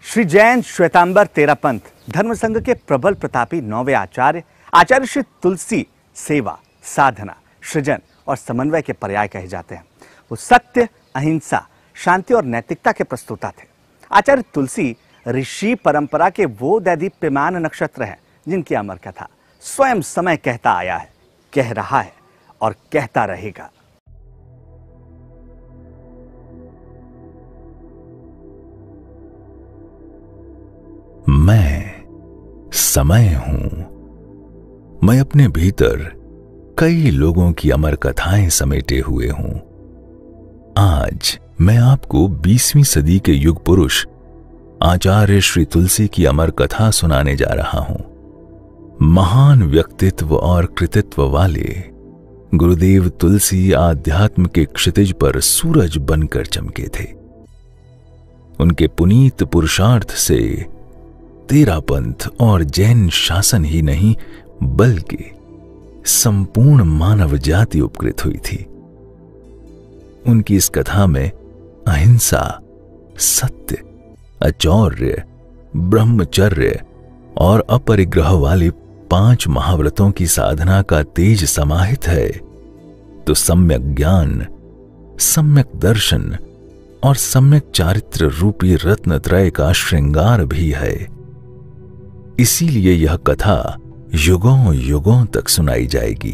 श्री जैन श्वेतांबर तेरा पंथ धर्म संघ के प्रबल प्रतापी 9वें आचार्य श्री तुलसी सेवा, साधना, सृजन और समन्वय के पर्याय कहे जाते हैं। वो सत्य, अहिंसा, शांति और नैतिकता के प्रस्तोता थे। आचार्य तुलसी ऋषि परंपरा के वो दैदीप्यमान नक्षत्र हैं जिनकी अमर कथा स्वयं समय कहता आया है, कह रहा है और कहता रहेगा। मैं समय हूं। मैं अपने भीतर कई लोगों की अमर कथाएं समेटे हुए हूं। आज मैं आपको 20वीं सदी के युग पुरुष आचार्य श्री तुलसी की अमर कथा सुनाने जा रहा हूं। महान व्यक्तित्व और कृतित्व वाले गुरुदेव तुलसी आध्यात्म के क्षितिज पर सूरज बनकर चमके थे। उनके पुनीत पुरुषार्थ से तेरा पंथ और जैन शासन ही नहीं बल्कि संपूर्ण मानव जाति उपकृत हुई थी। उनकी इस कथा में अहिंसा, सत्य, अचौर्य, ब्रह्मचर्य और अपरिग्रह वाले 5 महाव्रतों की साधना का तेज समाहित है, तो सम्यक ज्ञान, सम्यक दर्शन और सम्यक चारित्र रूपी रत्नत्रय का श्रृंगार भी है। इसीलिए यह कथा युगों युगों तक सुनाई जाएगी।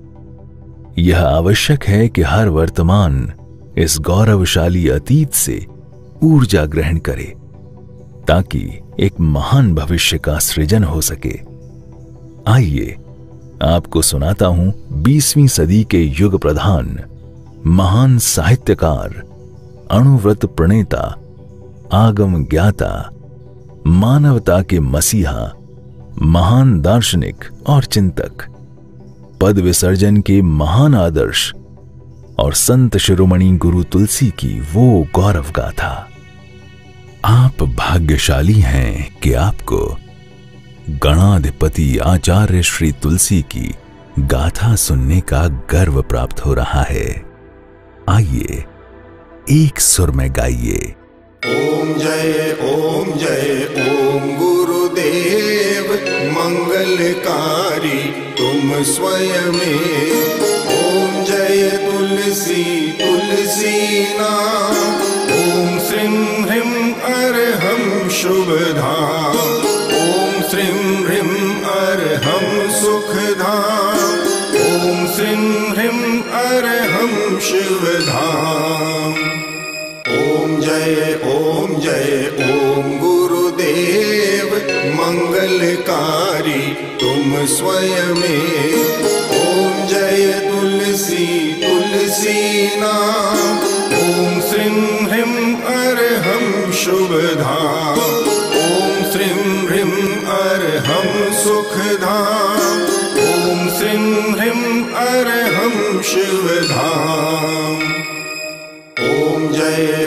यह आवश्यक है कि हर वर्तमान इस गौरवशाली अतीत से ऊर्जा ग्रहण करे ताकि एक महान भविष्य का सृजन हो सके। आइए आपको सुनाता हूं 20वीं सदी के युग प्रधान, महान साहित्यकार, अणुव्रत प्रणेता, आगम ज्ञाता, मानवता के मसीहा, महान दार्शनिक और चिंतक, पद विसर्जन के महान आदर्श और संत शिरोमणि गुरु तुलसी की वो गौरव गाथा। आप भाग्यशाली हैं कि आपको गणाधिपति आचार्य श्री तुलसी की गाथा सुनने का गर्व प्राप्त हो रहा है। आइए एक सुर में गाइए। ओम जय ओम गुरुदेव मंगलकारी तुम स्वयं। ओम जय तुलसी तुलसी नाम। ओम श्रीं ह्रीं अर्हं शुभधाम। ओम श्रीं ह्रीं अर्हं सुखधाम। ओम श्रीं ह्रीं अर्हं शिवधाम। ओम जय ओम गुरुदेव मंगलकारी तुम स्वयं। ओम जय तुलसी तुलसी नाम। ओम श्रीं ह्रीं अर्हं शुभधाम। ओम श्रीं ह्रीं अर्हं सुखधाम। ओम श्रीं ह्रीं अर्हं शिवधाम। ओम जय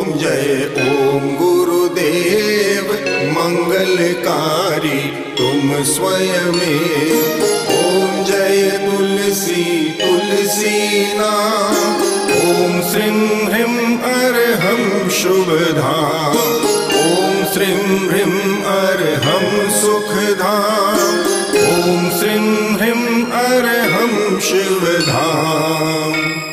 ओम गुरुदेव मंगलकारी तुम स्वयं। ओम जय तुलसी तुलसी नाम। ओम श्रीं ह्रीं अर्हं शुभधाम। ओम श्रीं ह्रीं अर्हं सुखधाम। ओम श्रीं ह्रीं अर्हं शिवधाम।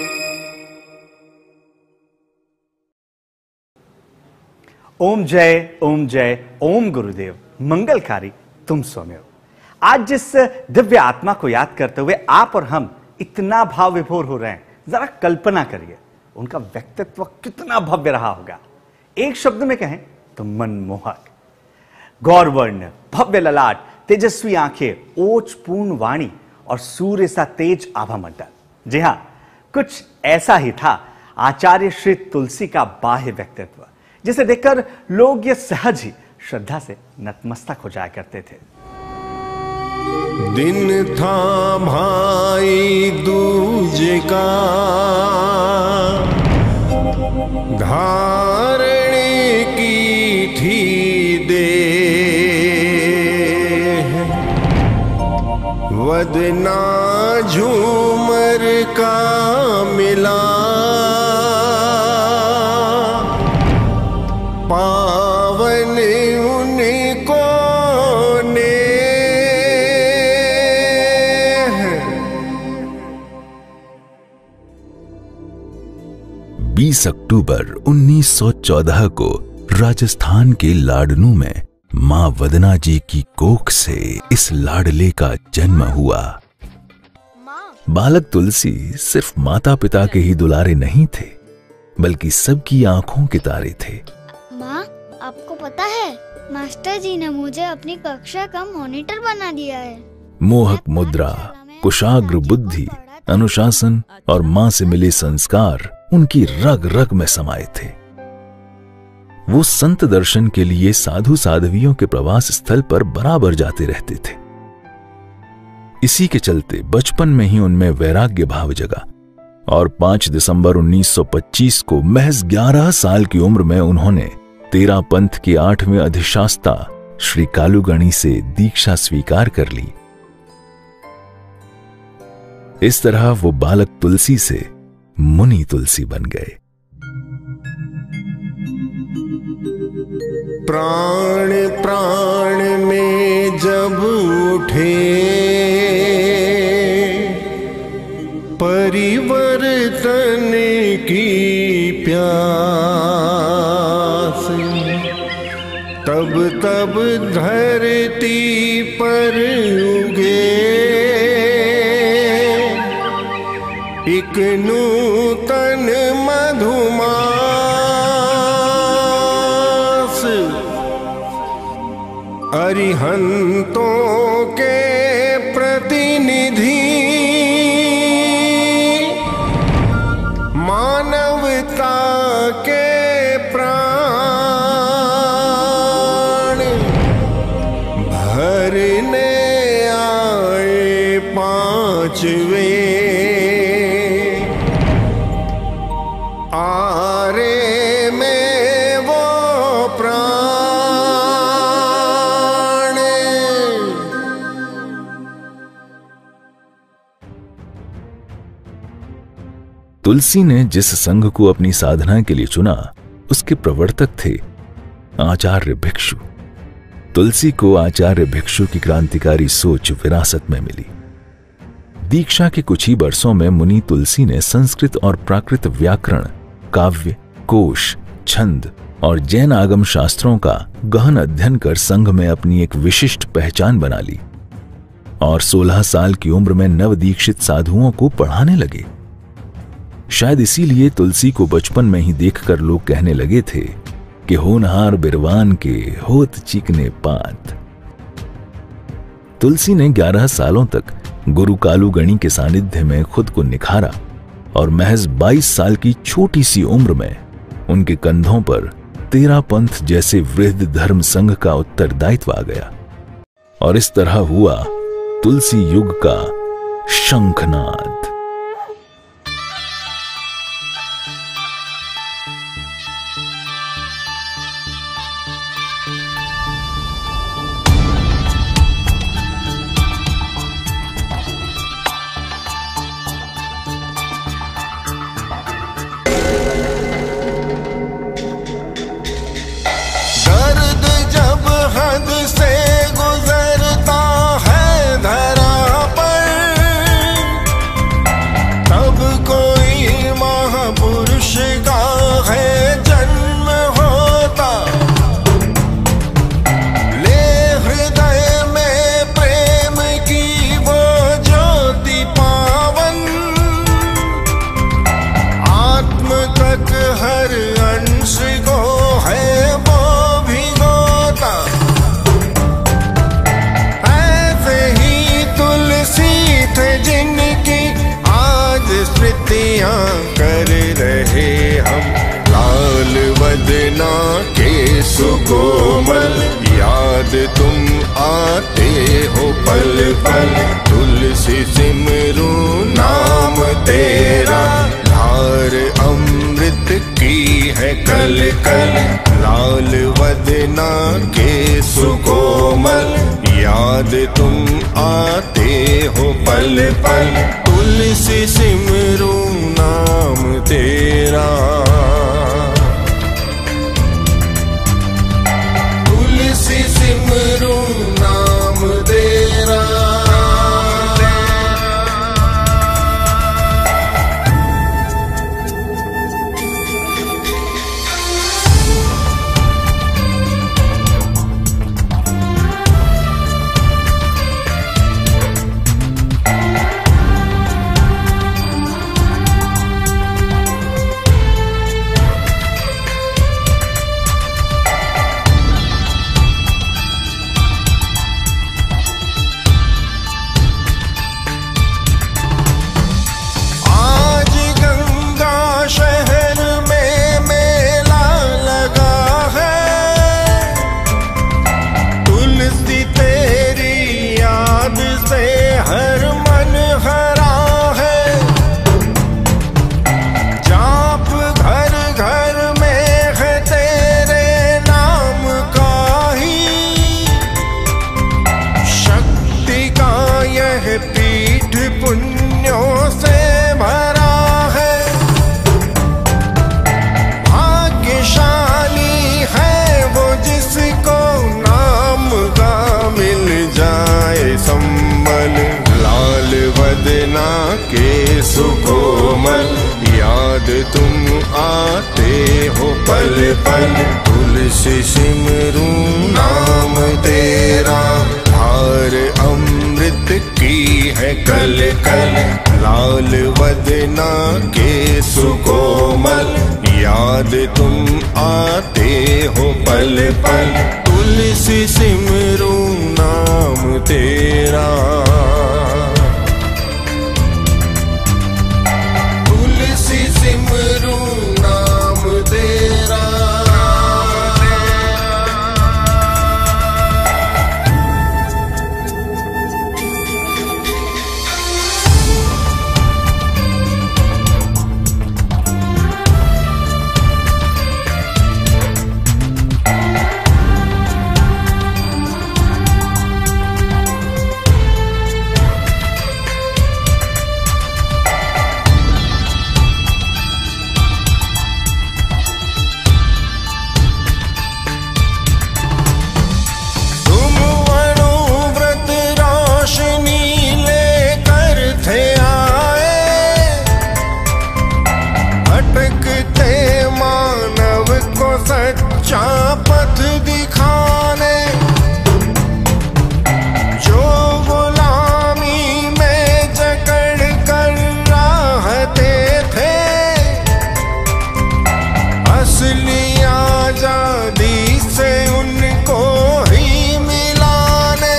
ओम जय ओम गुरुदेव मंगलकारी तुम स्वयं। आज जिस दिव्य आत्मा को याद करते हुए आप और हम इतना भाव विभोर हो रहे हैं, जरा कल्पना करिए उनका व्यक्तित्व कितना भव्य रहा होगा। एक शब्द में कहें तो मनमोहक। गौरवर्ण, भव्य ललाट, तेजस्वी आंखें, ओजपूर्ण वाणी और सूर्य सा तेज आभा मंडल। जी हां, कुछ ऐसा ही था आचार्य श्री तुलसी का बाह्य व्यक्तित्व, जिसे देखकर लोग ये सहज ही श्रद्धा से नतमस्तक हो जाया करते थे। दिन था भाई दूज का, धारणे की थी देह। वदना झूमर का मिला, पावन 23 अक्टूबर 1914 को राजस्थान के लाडनू में मां वदना जी की कोख से इस लाडले का जन्म हुआ। बालक तुलसी सिर्फ माता पिता के ही दुलारे नहीं थे, बल्कि सबकी आंखों के तारे थे। माँ, आपको पता है मास्टर जी ने मुझे अपनी कक्षा का मॉनिटर बना दिया है। मोहक मुद्रा, कुशाग्र बुद्धि, अनुशासन और मां से मिले संस्कार उनकी रग रग में समाये थे। वो संत दर्शन के लिए साधु साध्वियों के प्रवास स्थल पर बराबर जाते रहते थे। इसी के चलते बचपन में ही उनमें वैराग्य भाव जगा और 5 दिसंबर 1925 को महज 11 साल की उम्र में उन्होंने तेरा पंथ के 8वें अधिशास्ता श्री कालूगणी से दीक्षा स्वीकार कर ली। इस तरह वो बालक तुलसी से मुनि तुलसी बन गए। प्राण प्राण में जब उठे परिवर्तन की प्यास, तब तब धरती पर उगे एक नूतन मधुमास। अरिहंतों के प्रतिनिधि मानवता के प्राण भरने आए 5वें आरे में वो प्राण। तुलसी ने जिस संघ को अपनी साधना के लिए चुना, उसके प्रवर्तक थे आचार्य भिक्षु। तुलसी को आचार्य भिक्षु की क्रांतिकारी सोच विरासत में मिली। दीक्षा के कुछ ही वर्षों में मुनि तुलसी ने संस्कृत और प्राकृत व्याकरण, काव्य, कोश, छंद और जैन आगम शास्त्रों का गहन अध्ययन कर संघ में अपनी एक विशिष्ट पहचान बना ली और 16 साल की उम्र में नवदीक्षित साधुओं को पढ़ाने लगे। शायद इसीलिए तुलसी को बचपन में ही देखकर लोग कहने लगे थे कि होनहार बिरवान के होत चिकने पात। तुलसी ने 11 सालों तक गुरु कालूगणी के सानिध्य में खुद को निखारा और महज 22 साल की छोटी सी उम्र में उनके कंधों पर तेरा पंथ जैसे वृहद धर्म संघ का उत्तरदायित्व आ गया और इस तरह हुआ तुलसी युग का शंखनाद। कर रहे हम लाल वदना के सुकोमल, याद तुम आते हो पल पल। तुलसी सिमरू नाम तेरा, धार अमृत की है कल कल। लाल वदना के सुकोमल, याद तुम आते हो पल पल। तुलसी सिमरू नाम तेरा, तुलसी सिमरू नाम तेरा। कम्मल, लाल वदना के सुकोमल, याद तुम आते हो पल पल। तुलसी सिमरूं नाम तेरा, धार अमृत की है कल कल। लाल वदना के सुकोमल, याद तुम आते हो पल पल। तुलसी सिमरूं नाम तेरा, तुलसी सिमरूं नाम तेरा। पथ दिखाने जो गुलामी में जकड़ कर राहते थे, असली आजादी से उनको ही मिलाने।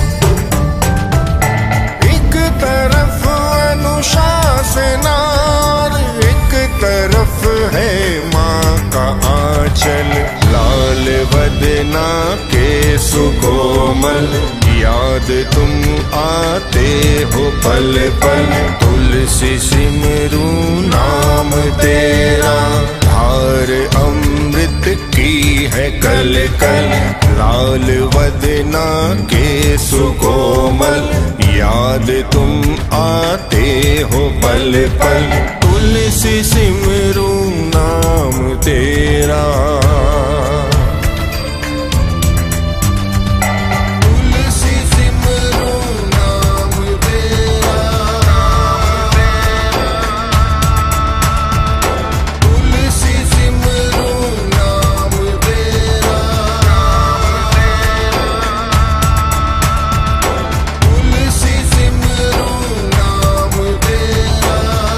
एक तरफ अनुशासन और एक तरफ है माँ का आंचल। लाल वदना के सुकोमल, याद तुम आते हो पल पल। तुलसी सिमरूं नाम तेरा, धार अमृत की है कल कल। लाल वदना के सुकोमल, याद तुम आते हो पल पल। तुलसी सिमरूं नाम तेरा, तुलसी सिमरूं नाम तेरा, तुलसी सिमरूं नाम तेरा, तुलसी सिमरूं नाम तेरा।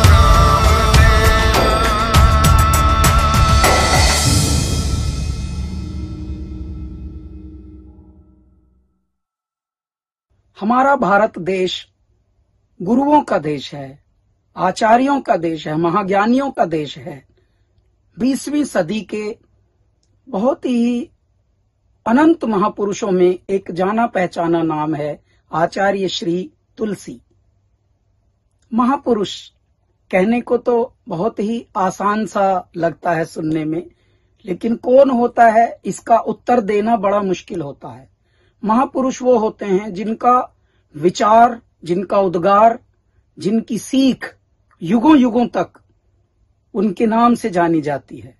हमारा भारत देश गुरुओं का देश है, आचार्यों का देश है, महाज्ञानियों का देश है। 20वीं सदी के बहुत ही अनंत महापुरुषों में एक जाना पहचाना नाम है आचार्य श्री तुलसी। महापुरुष कहने को तो बहुत ही आसान सा लगता है सुनने में, लेकिन कौन होता है इसका उत्तर देना बड़ा मुश्किल होता है। महापुरुष वो होते हैं जिनका विचार, जिनका उद्गार, जिनकी सीख युगों युगों तक उनके नाम से जानी जाती है।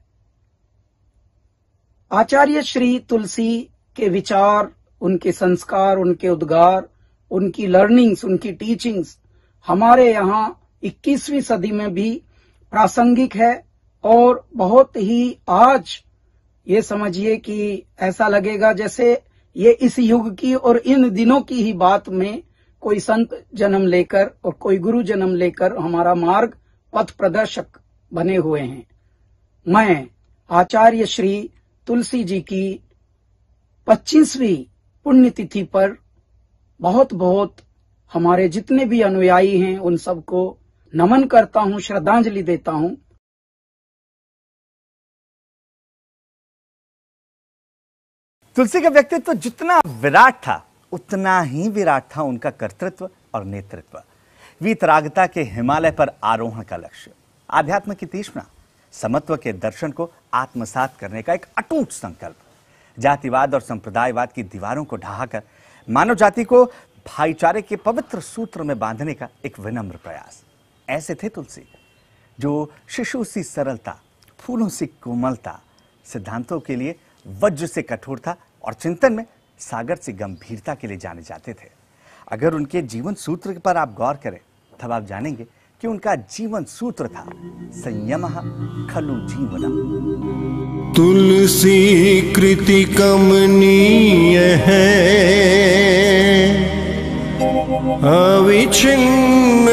आचार्य श्री तुलसी के विचार, उनके संस्कार, उनके उद्गार, उनकी लर्निंग्स, उनकी टीचिंग्स हमारे यहाँ 21वीं सदी में भी प्रासंगिक है और बहुत ही आज ये समझिए कि ऐसा लगेगा जैसे ये इस युग की और इन दिनों की ही बात में कोई संत जन्म लेकर और कोई गुरु जन्म लेकर हमारा मार्ग पथ प्रदर्शक बने हुए हैं। मैं आचार्य श्री तुलसी जी की 25वीं पुण्यतिथि पर बहुत बहुत हमारे जितने भी अनुयायी हैं उन सबको नमन करता हूं, श्रद्धांजलि देता हूं। तुलसी का व्यक्तित्व जितना विराट था उतना ही विराट था उनका कर्तृत्व और नेतृत्व। वीतरागता के हिमालय पर आरोहण का लक्ष्य, आध्यात्म की तृष्णा, समत्व के दर्शन को आत्मसात करने का एक अटूट संकल्प, जातिवाद और संप्रदायवाद की दीवारों को ढहाकर मानव जाति को भाईचारे के पवित्र सूत्र में बांधने का एक विनम्र प्रयास। ऐसे थे तुलसी, जो शिशु सी सरलता, फूलों सी कोमलता, सिद्धांतों के लिए वज्र से कठोरता और चिंतन में सागर से गंभीरता के लिए जाने जाते थे। अगर उनके जीवन सूत्र पर आप गौर करें तब आप जानेंगे कि उनका जीवन सूत्र था संयमः खलु जीवनम्। तुलसी कृति कमनीय है, अविच्छिन्न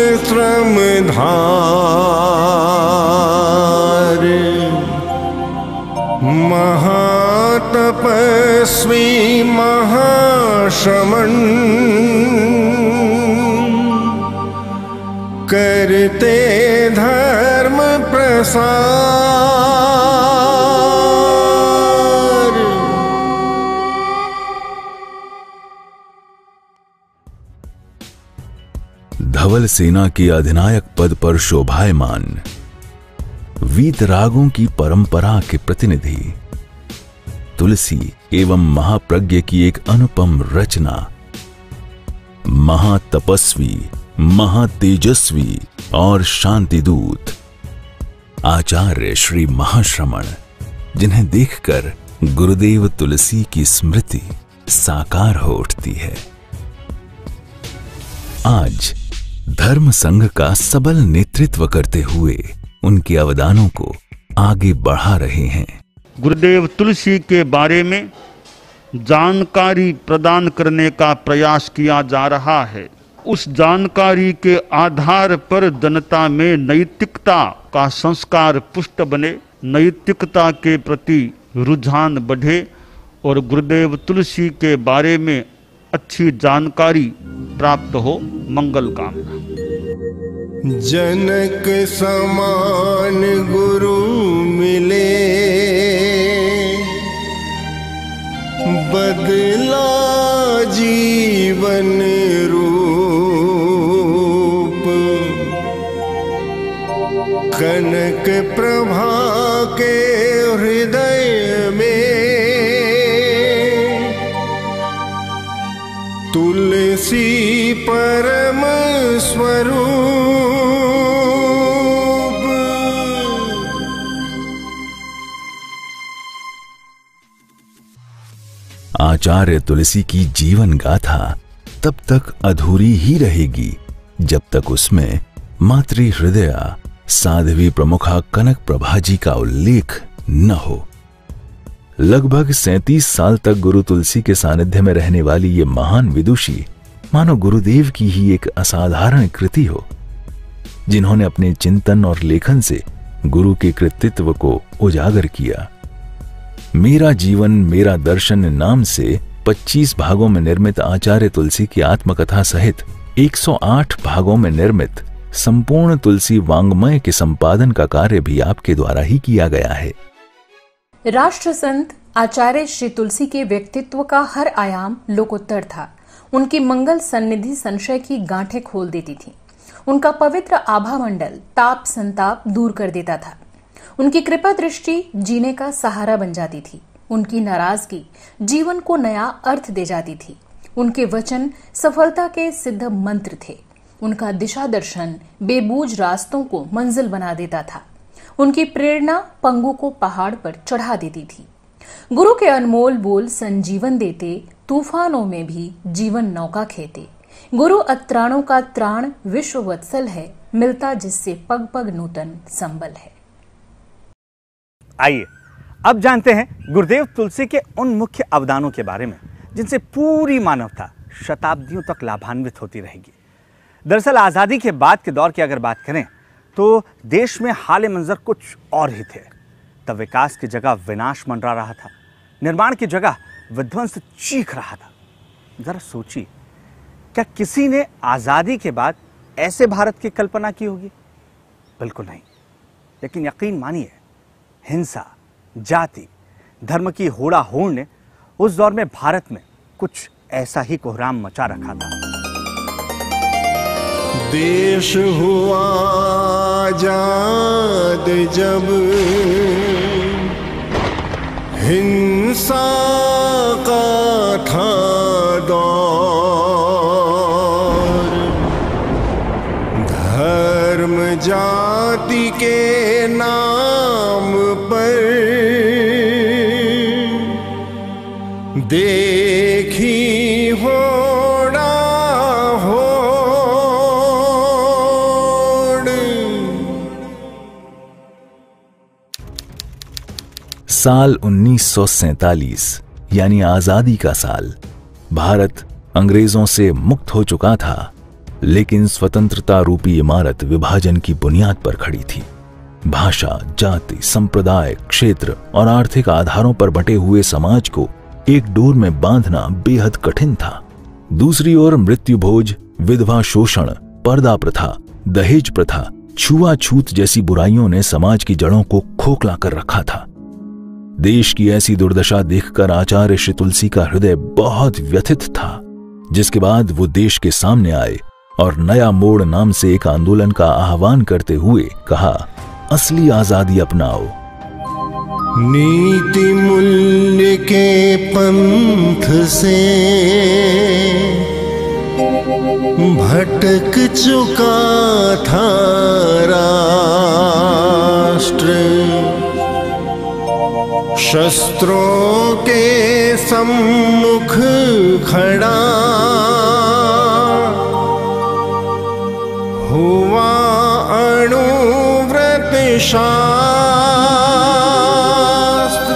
श्रमधार, महातपस्वी महाश्रमण, करते धर्म प्रसार। धवल सेना के अधिनायक पद पर शोभायमान, वीतरागों की परंपरा के प्रतिनिधि, तुलसी एवं महाप्रज्ञ की एक अनुपम रचना, महातपस्वी, महातेजस्वी और शांतिदूत आचार्य श्री महाश्रमण, जिन्हें देखकर गुरुदेव तुलसी की स्मृति साकार हो उठती है। आज धर्म संघ का सबल नेतृत्व करते हुए उनके अवदानों को आगे बढ़ा रहे हैं। गुरुदेव तुलसी के बारे में जानकारी प्रदान करने का प्रयास किया जा रहा है। उस जानकारी के आधार पर जनता में नैतिकता का संस्कार पुष्ट बने, नैतिकता के प्रति रुझान बढ़े और गुरुदेव तुलसी के बारे में अच्छी जानकारी प्राप्त हो। मंगल कामना। जनक समान गुरु मिले, बदला जीवन रूप, कनक प्रभा के हृदय में तुलसी परम स्वरूप। आचार्य तुलसी की जीवन गाथा तब तक अधूरी ही रहेगी जब तक उसमें मातृ हृदय साध्वी प्रमुखा कनक प्रभा जी का उल्लेख न हो। लगभग 37 साल तक गुरु तुलसी के सानिध्य में रहने वाली ये महान विदुषी मानो गुरुदेव की ही एक असाधारण कृति हो, जिन्होंने अपने चिंतन और लेखन से गुरु के कृतित्व को उजागर किया। मेरा जीवन मेरा दर्शन नाम से 25 भागों में निर्मित आचार्य तुलसी की आत्मकथा सहित 108 भागों में निर्मित संपूर्ण तुलसी वांग्मय के संपादन का कार्य भी आपके द्वारा ही किया गया है। राष्ट्र संत आचार्य श्री तुलसी के व्यक्तित्व का हर आयाम लोकोत्तर था। उनकी मंगल सन्निधि संशय की गांठें खोल देती थी। उनका पवित्र आभा मंडल ताप संताप दूर कर देता था। उनकी कृपा दृष्टि जीने का सहारा बन जाती थी। उनकी नाराजगी जीवन को नया अर्थ दे जाती थी। उनके वचन सफलता के सिद्ध मंत्र थे। उनका दिशा दर्शन बेबूझ रास्तों को मंजिल बना देता था। उनकी प्रेरणा पंगु को पहाड़ पर चढ़ा देती थी। गुरु के अनमोल बोल संजीवन देते, तूफानों में भी जीवन नौका खेते। गुरु अत्राणों का त्राण विश्व वत्सल है, मिलता जिससे पग पग नूतन संबल है। आइए अब जानते हैं गुरुदेव तुलसी के उन मुख्य अवदानों के बारे में जिनसे पूरी मानवता शताब्दियों तक लाभान्वित होती रहेगी। दरअसल आजादी के बाद के दौर की अगर बात करें तो देश में हाल मंजर कुछ और ही थे। तब विकास की जगह विनाश मंडरा रहा था, निर्माण की जगह विध्वंस चीख रहा था। जरा सोचिए, क्या किसी ने आजादी के बाद ऐसे भारत की कल्पना की होगी? बिल्कुल नहीं। लेकिन यकीन मानिए, हिंसा, जाति, धर्म की होड़ा होड़ ने उस दौर में भारत में कुछ ऐसा ही कोहराम मचा रखा था। देश हुआ आजाद जब, हिंसा का था दौर, धर्म जाति के नाम पर देखी होड़ा साल 1947 यानी आजादी का साल। भारत अंग्रेजों से मुक्त हो चुका था, लेकिन स्वतंत्रता रूपी इमारत विभाजन की बुनियाद पर खड़ी थी। भाषा, जाति, संप्रदाय, क्षेत्र और आर्थिक आधारों पर बटे हुए समाज को एक डोर में बांधना बेहद कठिन था। दूसरी ओर मृत्यु भोज, विधवा शोषण, पर्दा प्रथा, दहेज प्रथा, छुआछूत जैसी बुराइयों ने समाज की जड़ों को खोखला कर रखा था। देश की ऐसी दुर्दशा देखकर आचार्य श्री तुलसी का हृदय बहुत व्यथित था, जिसके बाद वो देश के सामने आए और नया मोड़ नाम से एक आंदोलन का आह्वान करते हुए कहा, असली आजादी अपनाओ। नीति मूल्य के पंथ से भटक चुका था राष्ट्र, शस्त्रों के सम्मुख खड़ा हुआ अणुव्रत शास्त्र।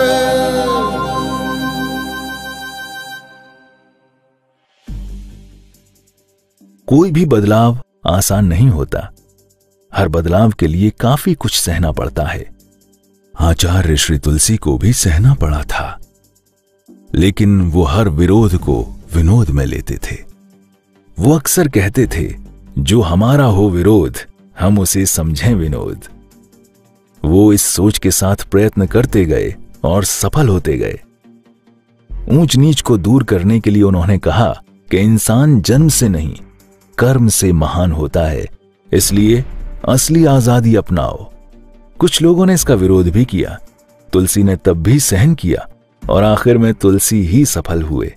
कोई भी बदलाव आसान नहीं होता। हर बदलाव के लिए काफी कुछ सहना पड़ता है। आचार्य श्री तुलसी को भी सहना पड़ा था, लेकिन वो हर विरोध को विनोद में लेते थे। वो अक्सर कहते थे, जो हमारा हो विरोध हम उसे समझें विनोद। वो इस सोच के साथ प्रयत्न करते गए और सफल होते गए। ऊंच नीच को दूर करने के लिए उन्होंने कहा कि इंसान जन्म से नहीं कर्म से महान होता है, इसलिए असली आजादी अपनाओ। कुछ लोगों ने इसका विरोध भी किया। तुलसी ने तब भी सहन किया और आखिर में तुलसी ही सफल हुए।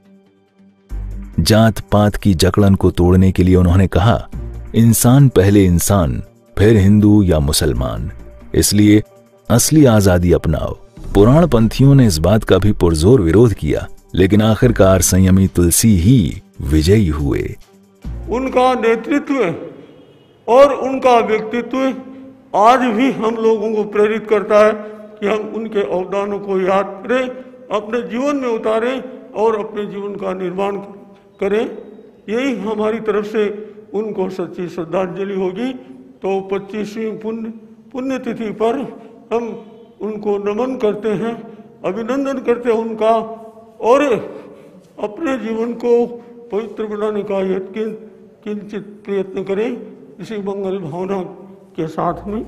जात पात की जकड़न को तोड़ने के लिए उन्होंने कहा, इंसान पहले इंसान, फिर हिंदू या मुसलमान, इसलिए असली आजादी अपनाओ। पुराण पंथियों ने इस बात का भी पुरजोर विरोध किया, लेकिन आखिरकार संयमी तुलसी ही विजयी हुए। उनका नेतृत्व और उनका व्यक्तित्व आज भी हम लोगों को प्रेरित करता है कि हम उनके अवदानों को याद करें, अपने जीवन में उतारें और अपने जीवन का निर्माण करें। यही हमारी तरफ से उनको सच्ची श्रद्धांजलि होगी। तो 25वीं पुण्यतिथि पर हम उनको नमन करते हैं, अभिनंदन करते हैं उनका, और अपने जीवन को पवित्र बनाने का किंचित प्रयत्न करें, इसी मंगल भावना के साथ में।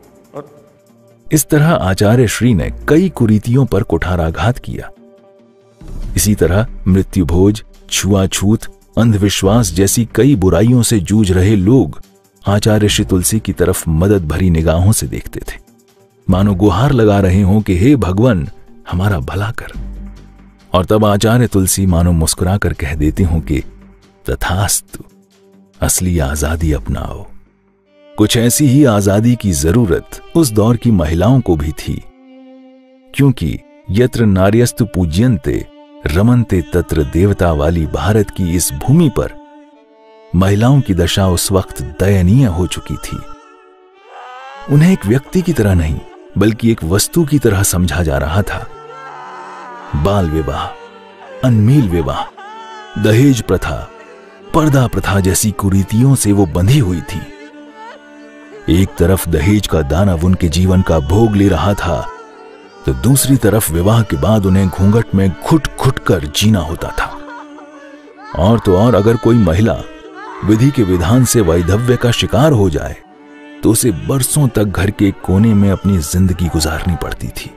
इस तरह आचार्य श्री ने कई कुरीतियों पर कुठाराघात किया। इसी तरह मृत्यु भोज, छुआछूत, अंधविश्वास जैसी कई बुराइयों से जूझ रहे लोग आचार्य श्री तुलसी की तरफ मदद भरी निगाहों से देखते थे, मानो गुहार लगा रहे हों कि हे भगवान हमारा भला कर। और तब आचार्य तुलसी मानो मुस्कुराकर कह देते हों कि तथास्तु, असली आजादी अपनाओ। कुछ ऐसी ही आजादी की जरूरत उस दौर की महिलाओं को भी थी, क्योंकि यत्र नार्यस्तु पूज्यन्ते रमन्ते तत्र देवता वाली भारत की इस भूमि पर महिलाओं की दशा उस वक्त दयनीय हो चुकी थी। उन्हें एक व्यक्ति की तरह नहीं बल्कि एक वस्तु की तरह समझा जा रहा था। बाल विवाह, अनमील विवाह, दहेज प्रथा, पर्दा प्रथा जैसी कुरीतियों से वो बंधी हुई थी। एक तरफ दहेज का दानव उनके जीवन का भोग ले रहा था, तो दूसरी तरफ विवाह के बाद उन्हें घूंघट में घुट घुट कर जीना होता था। और तो और अगर कोई महिला विधि के विधान से वैधव्य का शिकार हो जाए तो उसे बरसों तक घर के कोने में अपनी जिंदगी गुजारनी पड़ती थी।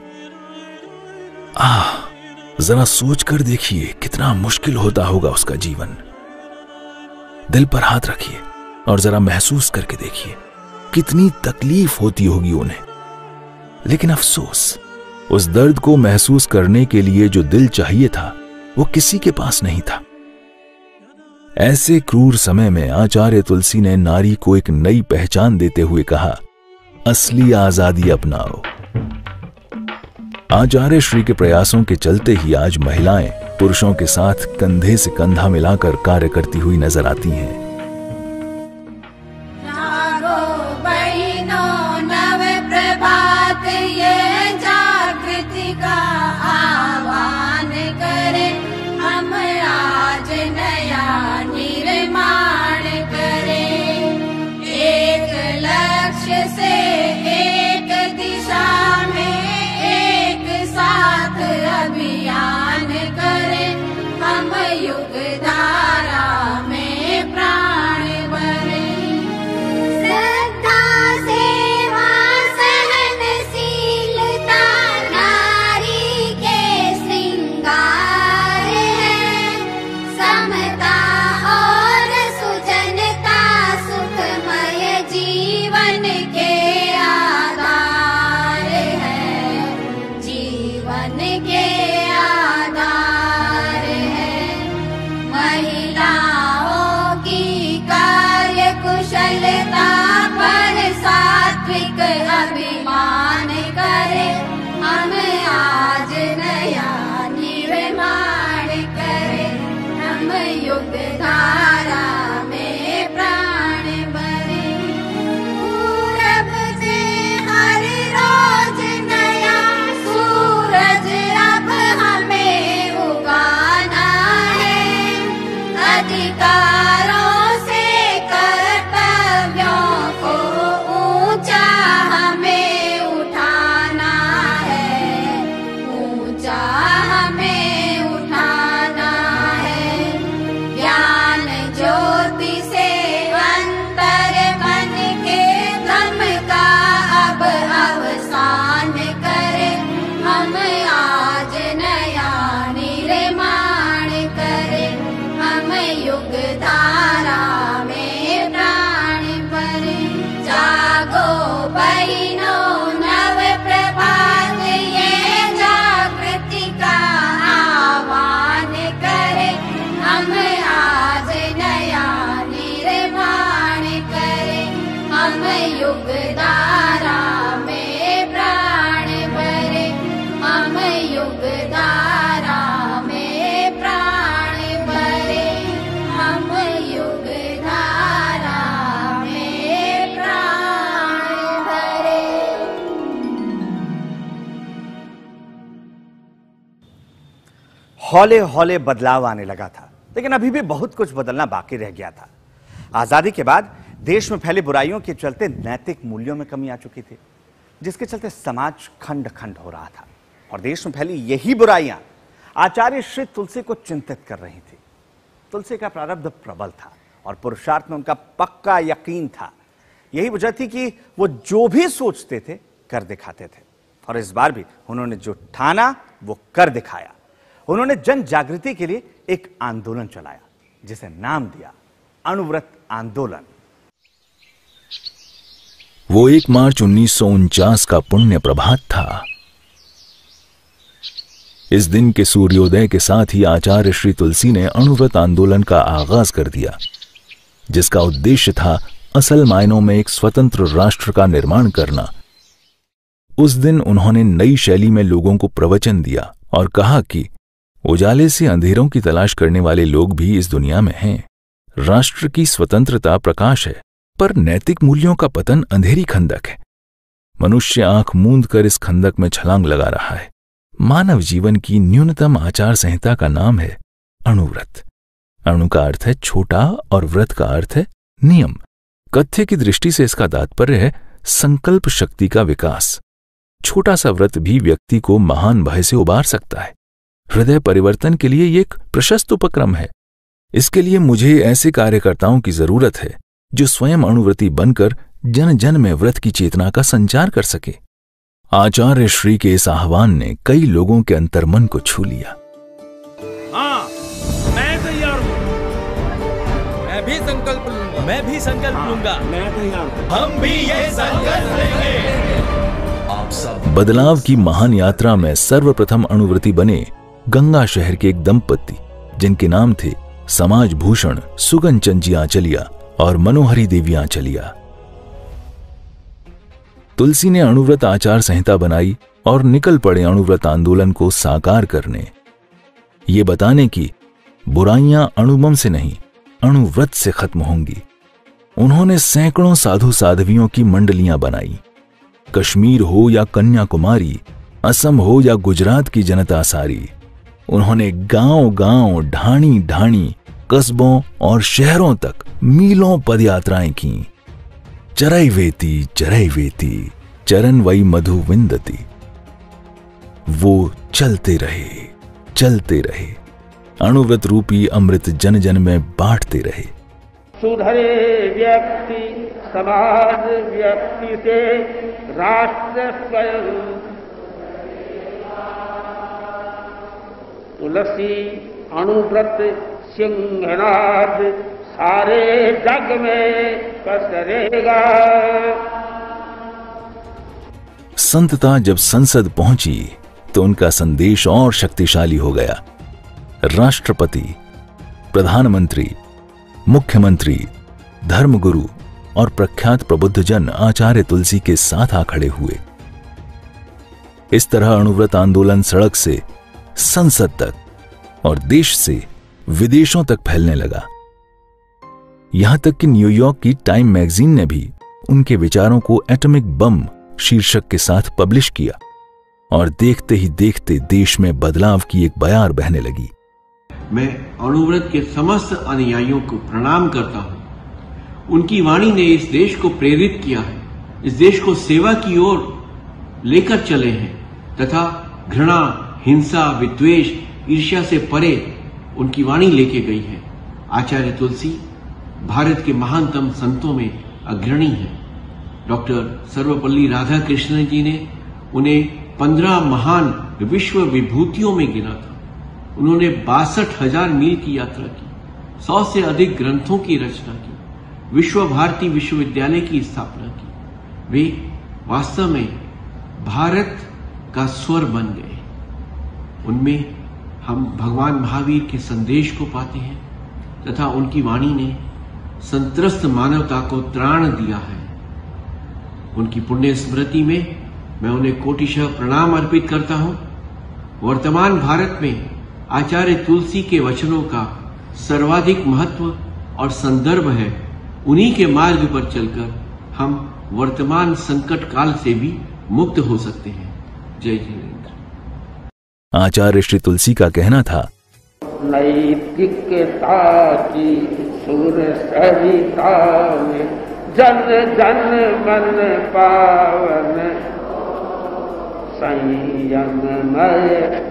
जरा सोच कर देखिए कितना मुश्किल होता होगा उसका जीवन। दिल पर हाथ रखिए और जरा महसूस करके देखिए कितनी तकलीफ होती होगी उन्हें। लेकिन अफसोस, उस दर्द को महसूस करने के लिए जो दिल चाहिए था वो किसी के पास नहीं था। ऐसे क्रूर समय में आचार्य तुलसी ने नारी को एक नई पहचान देते हुए कहा, असली आजादी अपनाओ। आचार्य श्री के प्रयासों के चलते ही आज महिलाएं पुरुषों के साथ कंधे से कंधा मिलाकर कार्य करती हुई नजर आती हैं। बहिनो नव प्रभात ये जागृति कुशलता पर सात्विक अभिमान करे, हम आज नया निर्माण करे, हम युग धारा में प्राण भरे। पूरब से हर रोज नया सूरज अब हमें उगाना है, अधिकारों से कर्तव्यों को ऊंचा हमें उठाना है, ऊंचा हमें उठाना है। ज्ञान ज्योति से अंतर बन के धर्म का अब अवसान करे, हम आज नया निर्माण करे, हम युग धारा में प्राण भरे। जागो बहिनों नव प्रभात ये जागृति का आह्वान करे, हम आज नया निर्माण करे, हम युग धारा में प्राण भरे, हम युग धारा में प्राण भरे, हम युग धारा में प्राण भरे। हौले हौले बदलाव आने लगा था, लेकिन अभी भी बहुत कुछ बदलना बाकी रह गया था। आजादी के बाद देश में फैली बुराइयों के चलते नैतिक मूल्यों में कमी आ चुकी थी, जिसके चलते समाज खंड खंड हो रहा था और देश में फैली यही बुराइयां आचार्य श्री तुलसी को चिंतित कर रही थी। तुलसी का प्रारब्ध प्रबल था और पुरुषार्थ में उनका पक्का यकीन था। यही वजह थी कि वो जो भी सोचते थे कर दिखाते थे, और इस बार भी उन्होंने जो ठाना वो कर दिखाया। उन्होंने जन जागृति के लिए एक आंदोलन चलाया, जिसे नाम दिया अणुव्रत आंदोलन। वो 1 मार्च 1949 का पुण्य प्रभात था। इस दिन के सूर्योदय के साथ ही आचार्य श्री तुलसी ने अणुव्रत आंदोलन का आगाज कर दिया, जिसका उद्देश्य था असल मायनों में एक स्वतंत्र राष्ट्र का निर्माण करना। उस दिन उन्होंने नई शैली में लोगों को प्रवचन दिया और कहा कि उजाले से अंधेरों की तलाश करने वाले लोग भी इस दुनिया में हैं। राष्ट्र की स्वतंत्रता प्रकाश है, पर नैतिक मूल्यों का पतन अंधेरी खंदक है। मनुष्य आंख मूंद कर इस खंदक में छलांग लगा रहा है। मानव जीवन की न्यूनतम आचार संहिता का नाम है अणुव्रत। अणु का अर्थ है छोटा और व्रत का अर्थ है नियम। कथ्य की दृष्टि से इसका तात्पर्य है संकल्प शक्ति का विकास। छोटा सा व्रत भी व्यक्ति को महान भय से उबार सकता है। हृदय परिवर्तन के लिए ये एक प्रशस्त उपक्रम है। इसके लिए मुझे ऐसे कार्यकर्ताओं की जरूरत है जो स्वयं अणुव्रती बनकर जन जन में व्रत की चेतना का संचार कर सके। आचार्य श्री के इस आह्वान ने कई लोगों के अंतर्मन को छू लिया। हाँ, मैं तैयार हूँ। मैं भी संकल्प लूंगा। मैं भी संकल्प लूंगा। मैं तैयार हूँ। हम भी ये संकल्प लेंगे। आप सब बदलाव की महान यात्रा में सर्वप्रथम अणुव्रती बने गंगा शहर के एक दंपति, जिनके नाम थे समाज भूषण सुगन चंद जी आंचलिया और मनोहरी देवी आंचलिया। तुलसी ने अणुव्रत आचार संहिता बनाई और निकल पड़े अणुव्रत आंदोलन को साकार करने। ये बताने की बुराइयां अणुबम से नहीं अणुव्रत से खत्म होंगी। उन्होंने सैकड़ों साधु साध्वियों की मंडलियां बनाई। कश्मीर हो या कन्याकुमारी, असम हो या गुजरात की जनता सारी, उन्होंने गांव गांव, ढाणी ढाणी, कस्बों और शहरों तक मीलों पदयात्राएं की। चरैवेति चरैवेति चरण वै मधु विंदति। वो चलते रहे, अणुव्रत रूपी अमृत जन जन में बांटते रहे। सुधरे व्यक्ति समाज व्यक्ति से राष्ट्र स्वयं। तुलसी अणुव्रत सिंहनाद सारे जग में पसरेगा। संतता जब संसद पहुंची तो उनका संदेश और शक्तिशाली हो गया। राष्ट्रपति, प्रधानमंत्री, मुख्यमंत्री, धर्मगुरु, और प्रख्यात प्रबुद्ध जन आचार्य तुलसी के साथ आ खड़े हुए। इस तरह अणुव्रत आंदोलन सड़क से संसद तक और देश से विदेशों तक फैलने लगा। यहां तक कि न्यूयॉर्क की टाइम मैगजीन ने भी उनके विचारों को एटॉमिक बम शीर्षक के साथ पब्लिश किया और देखते ही देखते देश में बदलाव की एक बयार बहने लगी। मैं अणुव्रत के समस्त अनुयायियों को प्रणाम करता हूं। उनकी वाणी ने इस देश को प्रेरित किया है, इस देश को सेवा की ओर लेकर चले हैं तथा घृणा, हिंसा, विद्वेष, ईर्ष्या से परे उनकी वाणी लेके गई है। आचार्य तुलसी भारत के महानतम संतों में अग्रणी है। डॉक्टर सर्वपल्ली राधाकृष्णन जी ने उन्हें 15 महान विश्व विभूतियों में गिना था। उन्होंने 62,000 मील की यात्रा की, 100 से अधिक ग्रंथों की रचना की, विश्व भारती विश्वविद्यालय की स्थापना की। वे वास्तव में भारत का स्वर बन गए। उनमें हम भगवान महावीर के संदेश को पाते हैं तथा उनकी वाणी ने संत्रस्त मानवता को त्राण दिया है। उनकी पुण्य स्मृति में मैं उन्हें कोटिशः प्रणाम अर्पित करता हूं। वर्तमान भारत में आचार्य तुलसी के वचनों का सर्वाधिक महत्व और संदर्भ है। उन्हीं के मार्ग पर चलकर हम वर्तमान संकट काल से भी मुक्त हो सकते हैं। जय जिनेन्द्र। आचार्य श्री तुलसी का कहना था, नैतिकता की सुर सरिता में जन जन मन पावन संयममय।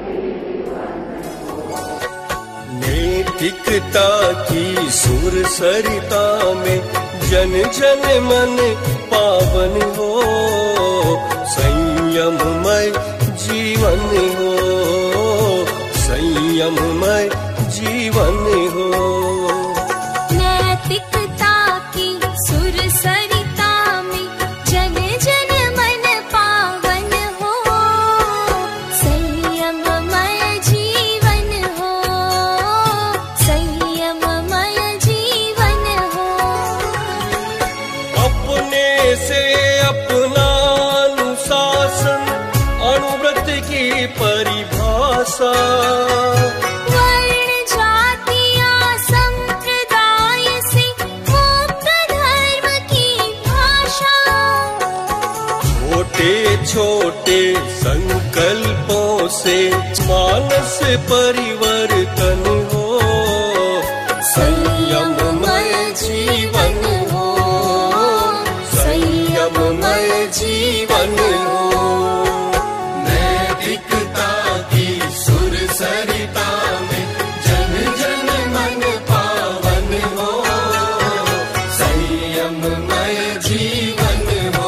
नैतिकता की सुर सरिता में जन जन मन पावन हो, संयममय जीवन हो, संयममय जीवन हो। नैतिकता की सुर सरिता में जन जन मन पावन हो, संयममय जीवन हो, संयममय जीवन हो। अपने से अपना अनुशासन अणुव्रत की परिभाषा, छोटे संकल्पों से मानस परिवर्तन हो, संयममय जीवन हो, संयममय जीवन हो। नैतिकता की सुर सरिता में जन जन मन पावन हो, संयममय जीवन हो,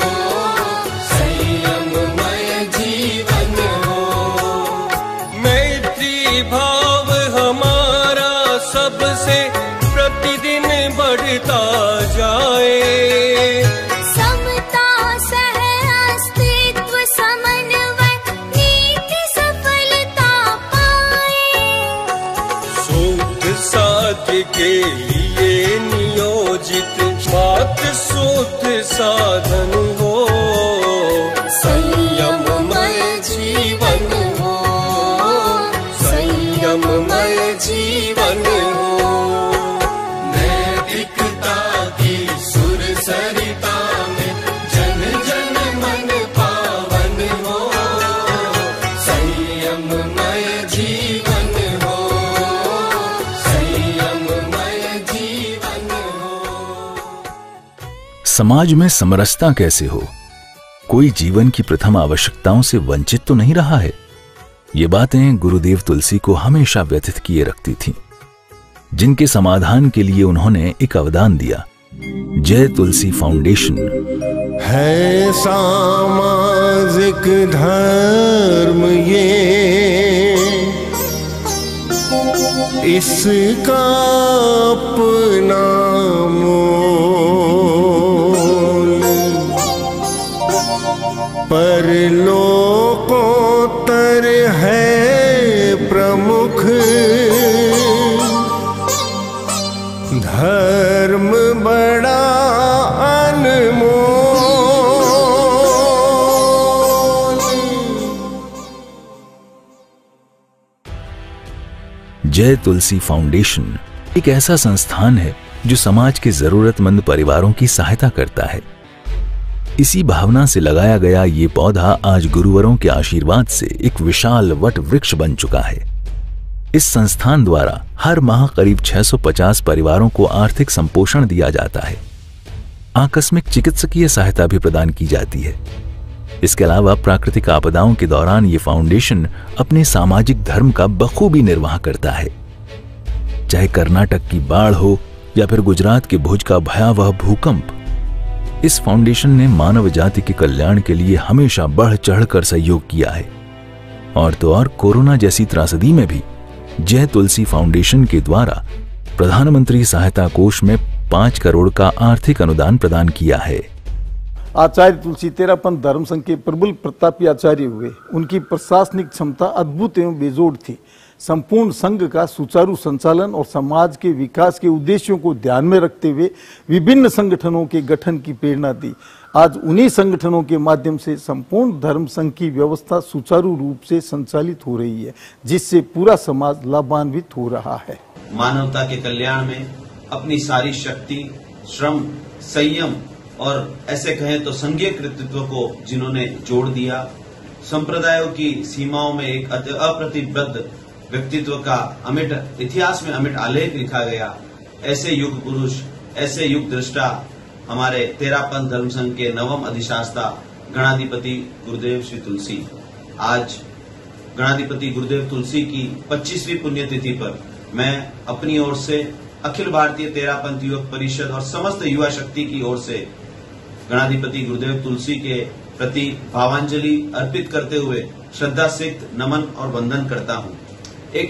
भाव हमारा सबसे प्रतिदिन बढ़ता जाए। समता सह अस्तित्व समन्वय नीति सफलता पाए। सूत साध्य के लिए नियोजित मात्र सूत साधन हो, संयममय जीवन हो, संयममय जीवन हो। नैतिकता की सुर सरिता में जन जन मन पावन हो, संयममय जीवन हो, संयममय जीवन हो। समाज में समरसता कैसे हो? कोई जीवन की प्रथम आवश्यकताओं से वंचित तो नहीं रहा है। ये बातें गुरुदेव तुलसी को हमेशा व्यथित किए रखती थीं, जिनके समाधान के लिए उन्होंने एक अवदान दिया, जय तुलसी फाउंडेशन। है सामाजिक धर्म ये, इसका अपना परलोकोत्तर है प्रमुख धर्म बड़ा जय तुलसी फाउंडेशन एक ऐसा संस्थान है जो समाज के जरूरतमंद परिवारों की सहायता करता है। इसी भावना से लगाया गया ये पौधा आज गुरुवरों के आशीर्वाद से एक विशाल वट वृक्ष बन चुका है। इस संस्थान द्वारा हर माह करीब 650 परिवारों को आर्थिक संपोषण दिया जाता है। आकस्मिक चिकित्सकीय सहायता भी प्रदान की जाती है। इसके अलावा प्राकृतिक आपदाओं के दौरान ये फाउंडेशन अपने सामाजिक धर्म का बखूबी निर्वाह करता है। चाहे कर्नाटक की बाढ़ हो या फिर गुजरात के भुज का भयावह भूकंप, इस फाउंडेशन ने मानव जाति के कल्याण के लिए हमेशा बढ़ चढ़कर सहयोग किया है। और तो और कोरोना जैसी त्रासदी में भी जय तुलसी फाउंडेशन के द्वारा प्रधानमंत्री सहायता कोष में 5 करोड़ का आर्थिक अनुदान प्रदान किया है। आचार्य तुलसी तेरापंथ धर्म संघ के प्रबल प्रतापी आचार्य हुए। उनकी प्रशासनिक क्षमता अद्भुत एवं बेजोड़ थी। संपूर्ण संघ का सुचारू संचालन और समाज के विकास के उद्देश्यों को ध्यान में रखते हुए विभिन्न संगठनों के गठन की प्रेरणा दी। आज उन्हीं संगठनों के माध्यम से संपूर्ण धर्म संघ की व्यवस्था सुचारू रूप से संचालित हो रही है, जिससे पूरा समाज लाभान्वित हो रहा है। मानवता के कल्याण में अपनी सारी शक्ति, श्रम, संयम और ऐसे कहें तो संघीय कृतित्व को जिन्होंने जोड़ दिया, संप्रदायों की सीमाओं में एक अप्रतिबद्ध व्यक्तित्व का अमिट इतिहास में अमिट आलेख लिखा गया, ऐसे युग पुरुष, ऐसे युग दृष्टा हमारे तेरापंथ धर्म संघ के नवम अधिशास्ता गणाधिपति गुरुदेव श्री तुलसी। आज गणाधिपति गुरुदेव तुलसी की 25वीं पुण्यतिथि पर मैं अपनी ओर से अखिल भारतीय तेरापंथ युवक परिषद और समस्त युवा शक्ति की ओर से गणाधिपति गुरुदेव तुलसी के प्रति भावांजलि अर्पित करते हुए श्रद्धा सिक्त नमन और वंदन करता हूं। एक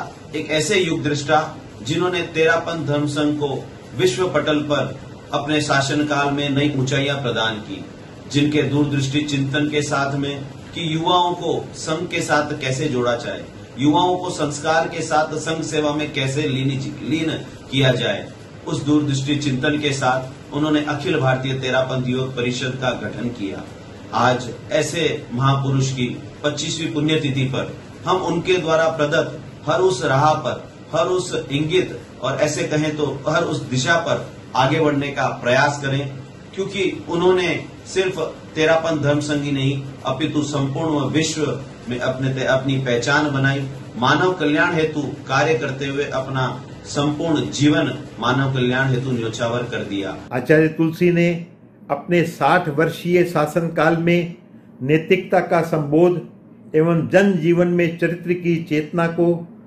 ऐसे युग दृष्टा जिन्होंने तेरापंथ धर्म संघ को विश्व पटल पर अपने शासनकाल में नई ऊंचाइयां प्रदान की, जिनके दूरदृष्टि चिंतन के साथ में कि युवाओं को संघ के साथ कैसे जोड़ा जाए, युवाओं को संस्कार के साथ संघ सेवा में कैसे लीन किया जाए, उस दूरदृष्टि चिंतन के साथ उन्होंने अखिल भारतीय तेरापंथ युवक परिषद का गठन किया। आज ऐसे महापुरुष की 25वीं पुण्यतिथि पर हम उनके द्वारा प्रदत्त हर उस राह पर, हर उस इंगित और ऐसे कहें तो हर उस दिशा पर आगे बढ़ने का प्रयास करें, क्योंकि उन्होंने सिर्फ तेरापंथ धर्म संघ ही नहीं अपितु संपूर्ण विश्व में अपनी पहचान बनाई। मानव कल्याण हेतु कार्य करते हुए अपना संपूर्ण जीवन मानव कल्याण हेतु न्योछावर कर दिया। आचार्य तुलसी ने अपने 60 वर्षीय शासनकाल में नैतिकता का संबोध एवं जन जीवन में चरित्र की चेतना को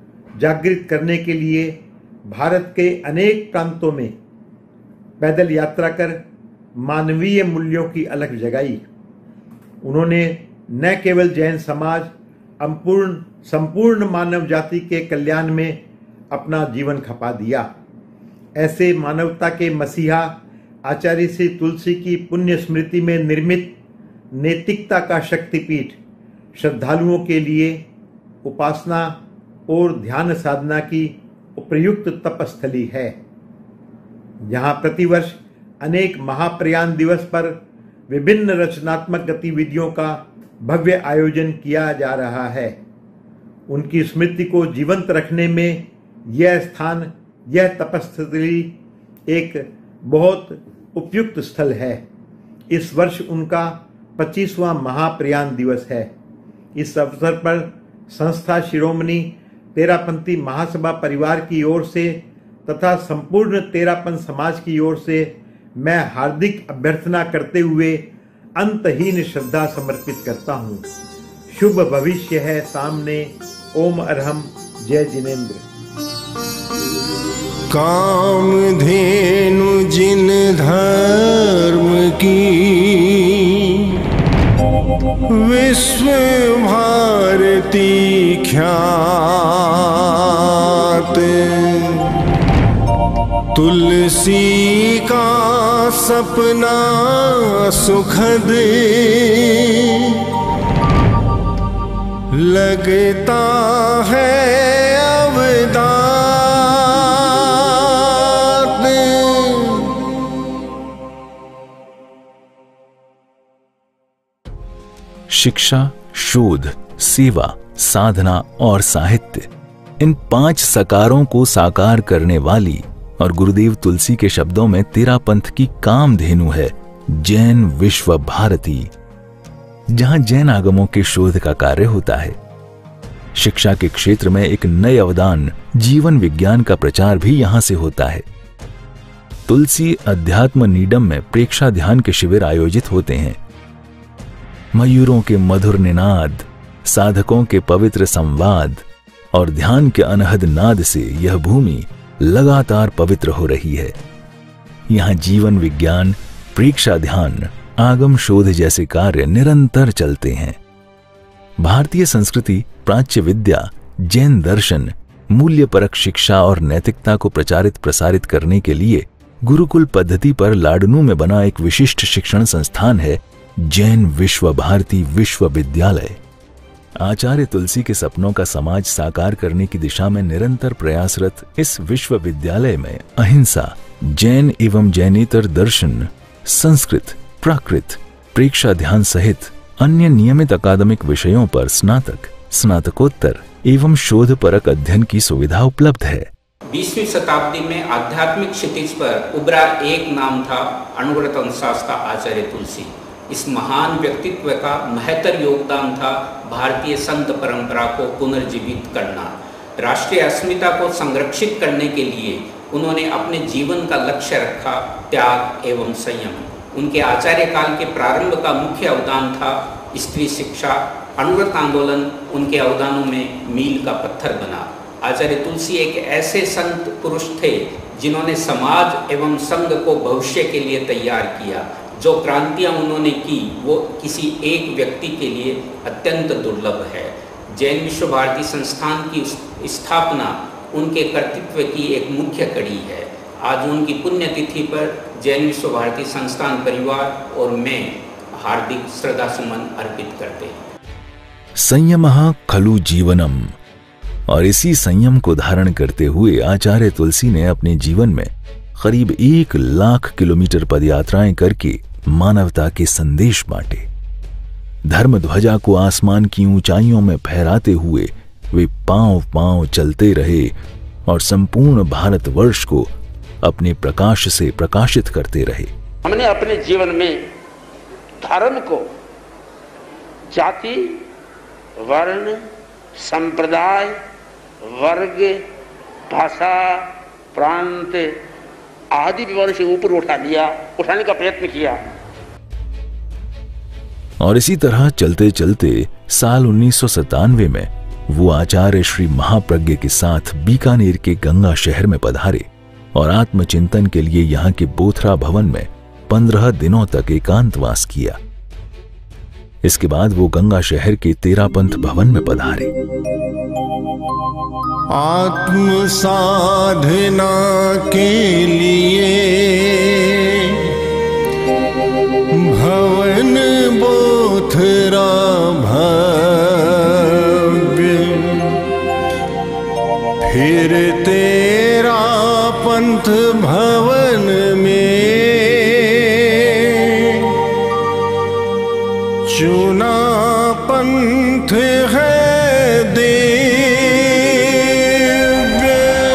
जागृत करने के लिए भारत के अनेक प्रांतों में पैदल यात्रा कर मानवीय मूल्यों की अलख जगाई। उन्होंने न केवल जैन समाज, संपूर्ण मानव जाति के कल्याण में अपना जीवन खपा दिया। ऐसे मानवता के मसीहा आचार्य श्री तुलसी की पुण्य स्मृति में निर्मित नैतिकता का शक्तिपीठ श्रद्धालुओं के लिए उपासना और ध्यान साधना की उपयुक्त तपस्थली है। यहाँ प्रतिवर्ष अनेक महाप्रयाण दिवस पर विभिन्न रचनात्मक गतिविधियों का भव्य आयोजन किया जा रहा है। उनकी स्मृति को जीवंत रखने में यह स्थान, यह तपस्थली एक बहुत उपयुक्त स्थल है। इस वर्ष उनका 25वां महाप्रयाण दिवस है। इस अवसर पर संस्था शिरोमणि तेरापंथी महासभा परिवार की ओर से तथा संपूर्ण तेरापंथ समाज की ओर से मैं हार्दिक अभ्यर्थना करते हुए अंतहीन श्रद्धा समर्पित करता हूँ। शुभ भविष्य है सामने। ओम अरहम। जय जिनेन्द्र। कामधेनु जिन धर्म की विश्व भारती ख्यात, तुलसी का सपना सुखद लगता है अवदात। शिक्षा, शोध, सेवा, साधना और साहित्य इन 5 सकारों को साकार करने वाली और गुरुदेव तुलसी के शब्दों में तेरा पंथ की कामधेनु है जैन विश्व भारती, जहां जैन आगमों के शोध का कार्य होता है। शिक्षा के क्षेत्र में एक नए अवदान जीवन विज्ञान का प्रचार भी यहां से होता है। तुलसी अध्यात्म नीडम में प्रेक्षा ध्यान के शिविर आयोजित होते हैं। मयूरों के मधुर निनाद, साधकों के पवित्र संवाद और ध्यान के अनहद नाद से यह भूमि लगातार पवित्र हो रही है। यहां जीवन विज्ञान, प्रेक्षा ध्यान, आगम शोध जैसे कार्य निरंतर चलते हैं। भारतीय संस्कृति, प्राच्य विद्या, जैन दर्शन, मूल्यपरक शिक्षा और नैतिकता को प्रचारित प्रसारित करने के लिए गुरुकुल पद्धति पर लाडनू में बना एक विशिष्ट शिक्षण संस्थान है जैन विश्व भारती विश्वविद्यालय। आचार्य तुलसी के सपनों का समाज साकार करने की दिशा में निरंतर प्रयासरत इस विश्वविद्यालय में अहिंसा, जैन एवं जैनेतर दर्शन, संस्कृत, प्राकृत, प्रेक्षा ध्यान सहित अन्य नियमित अकादमिक विषयों पर स्नातक, स्नातकोत्तर एवं शोधपरक अध्ययन की सुविधा उपलब्ध है। 20वीं शताब्दी में आध्यात्मिक क्षितिज पर उभरा एक नाम था अणुव्रत अनुशासन का आचार्य तुलसी। इस महान व्यक्तित्व का महत्तर योगदान था भारतीय संत परंपरा को पुनर्जीवित करना। राष्ट्रीय अस्मिता को संरक्षित करने के लिए उन्होंने अपने जीवन का लक्ष्य रखा त्याग एवं संयम। उनके आचार्य काल के प्रारंभ का मुख्य अवदान था स्त्री शिक्षा। अणुव्रत आंदोलन उनके अवदानों में मील का पत्थर बना। आचार्य तुलसी एक ऐसे संत पुरुष थे जिन्होंने समाज एवं संघ को भविष्य के लिए तैयार किया। जो क्रांतियां उन्होंने की वो किसी एक व्यक्ति के लिए अत्यंत दुर्लभ है। जैन विश्व भारती संस्थान की स्थापना उनके कर्तृत्व की एक मुख्य कड़ी है। आज उनकी पुण्यतिथि पर जैन विश्व भारती संस्थान परिवार और मैं हार्दिक श्रद्धा सुमन अर्पित करते हैं। संयमः खलु जीवनम, और इसी संयम को धारण करते हुए आचार्य तुलसी ने अपने जीवन में करीब 1 लाख किलोमीटर पदयात्राएं करके मानवता के संदेश बांटे। धर्म ध्वजा को आसमान की ऊंचाइयों में फहराते हुए वे पांव पांव चलते रहे और संपूर्ण भारतवर्ष को अपने प्रकाश से प्रकाशित करते रहे। हमने अपने जीवन में धर्म को जाति, वर्ण, संप्रदाय, वर्ग, भाषा, प्रांत आदि विवरण से ऊपर उठाने का प्रयत्न किया। और इसी तरह चलते चलते साल 1997 में वो आचार्य श्री महाप्रज्ञ के साथ बीकानेर के गंगा शहर में पधारे और आत्मचिंतन के लिए यहाँ के बोथरा भवन में 15 दिनों तक एकांतवास किया। इसके बाद वो गंगा शहर के तेरापंथ भवन में पधारे। आत्म साधना के लिए भवन बोथरा भव्य, फिर तेरा पंथ भवन में चुना पंथ है दिव्य।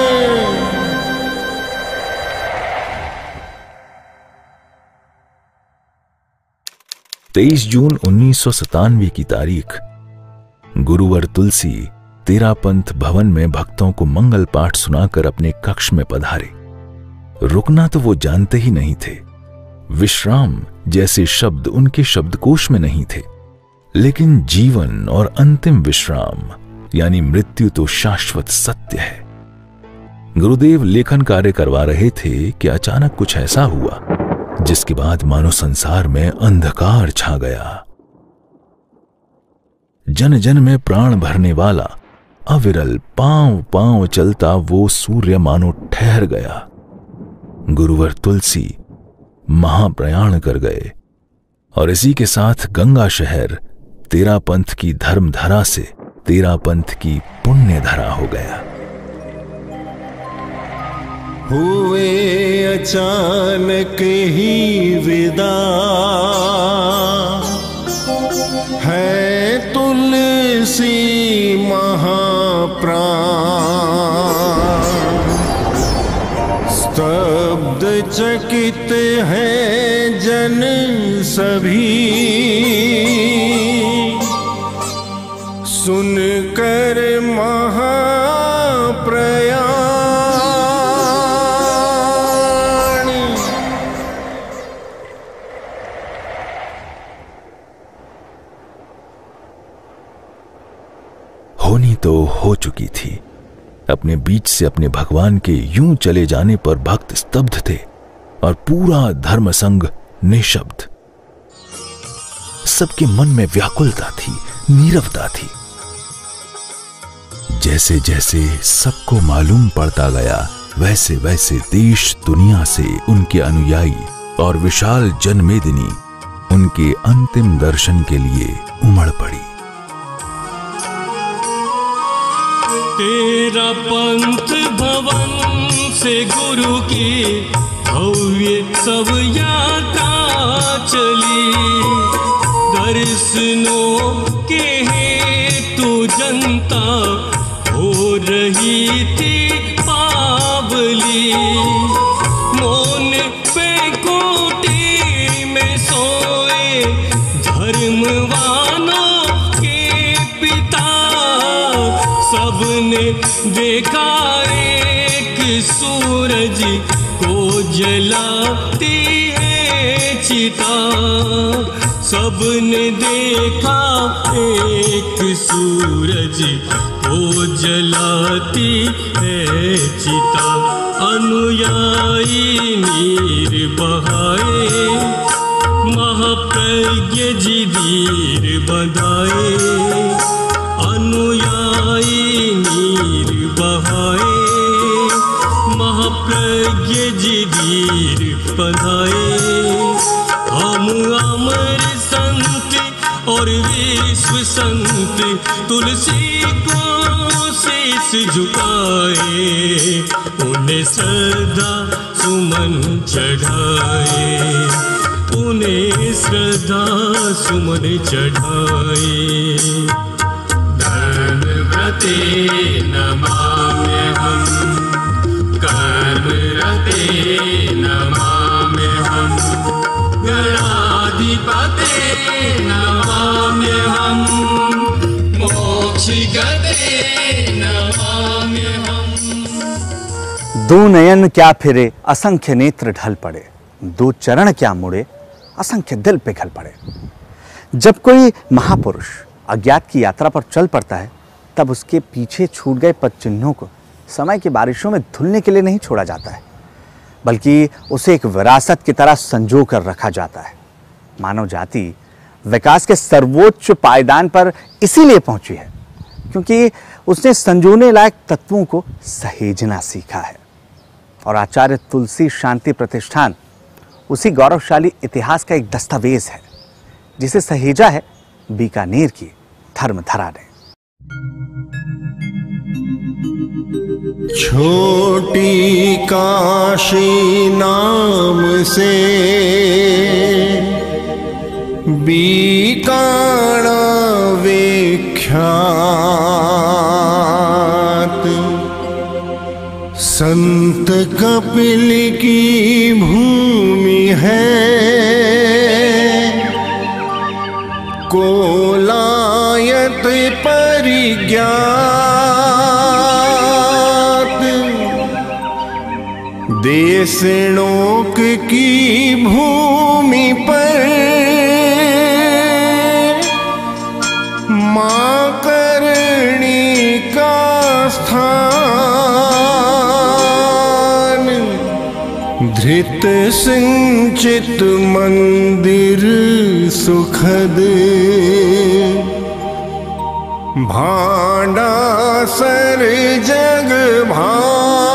23 जून 1997 की तारीख गुरुवर तुलसी तेरापंथ भवन में भक्तों को मंगल पाठ सुनाकर अपने कक्ष में पधारे। रुकना तो वो जानते ही नहीं थे। विश्राम जैसे शब्द उनके शब्दकोश में नहीं थे, लेकिन जीवन और अंतिम विश्राम यानी मृत्यु तो शाश्वत सत्य है। गुरुदेव लेखन कार्य करवा रहे थे कि अचानक कुछ ऐसा हुआ जिसके बाद मानो संसार में अंधकार छा गया। जन जन में प्राण भरने वाला अविरल पांव पांव चलता वो सूर्य मानो ठहर गया। गुरुवर तुलसी महाप्रयाण कर गए और इसी के साथ गंगा शहर तेरापंथ की धर्मधरा से तेरापंथ की पुण्य धरा हो गया। हुए अचानक ही विदा है तुलसी महाप्राण, चकित हैं जन सभी, सुनकर महाप्रयाण। होनी तो हो चुकी थी। अपने बीच से अपने भगवान के यूं चले जाने पर भक्त स्तब्ध थे और पूरा धर्म संघ निशब्द। सबके मन में व्याकुलता थी, नीरवता थी। जैसे जैसे सबको मालूम पड़ता गया, वैसे वैसे देश दुनिया से उनके अनुयायी और विशाल जनमेदिनी उनके अंतिम दर्शन के लिए उमड़ पड़ी। तेरा पंथ भवन से गुरु की भव्य सब यात्रा चली, दर्शनों के हेतु जनता हो रही थी पावली। मौन पे कोठी में सोए धर्मवानों के पिता, सबने देखा एक सूरज को जलाती है चिता। सबने देखा एक सूरज को जलाती है चिता। अनुयायी नीर बहाए, महाप्रज्ञ जी धीर बंधाए। अनुयायी नीर बहाए, महाप्रज्ञ जी धीर बंधाए। हम अमर संत और विश्व संत तुलसी को शीश झुकाए, उन्हें श्रद्धा सुमन चढ़ाए, उन्हें श्रद्धा सुमन चढ़ाए। धर्मव्रते नमाम्यहम्, कर्मरते नमाम्यहम्, गणाधिपते नमाम्यहम्, मोक्षगते नमाम्यहम्। दो नयन क्या फिरे, असंख्य नेत्र ढल पड़े। दो चरण क्या मुड़े, असंख्य दिल पिघल पड़े। जब कोई महापुरुष अज्ञात की यात्रा पर चल पड़ता है, तब उसके पीछे छूट गए पद चिन्हों को समय की बारिशों में धुलने के लिए नहीं छोड़ा जाता है, बल्कि उसे एक विरासत की तरह संजो कर रखा जाता है। मानव जाति विकास के सर्वोच्च पायदान पर इसीलिए पहुंची है क्योंकि उसने संजोने लायक तत्वों को सहेजना सीखा है। और आचार्य तुलसी शांति प्रतिष्ठान उसी गौरवशाली इतिहास का एक दस्तावेज है जिसे सहेजा है बीकानेर की धर्मधरा ने। छोटी काशी नाम से बीकाना विख्यात, संत कपिल की भूमि है, कोलायत परिज्ञात। देशनोक की भूमि पर मां करणी का स्थान, धृत संचित मंदिर सुखद, भांडा सर जग भान।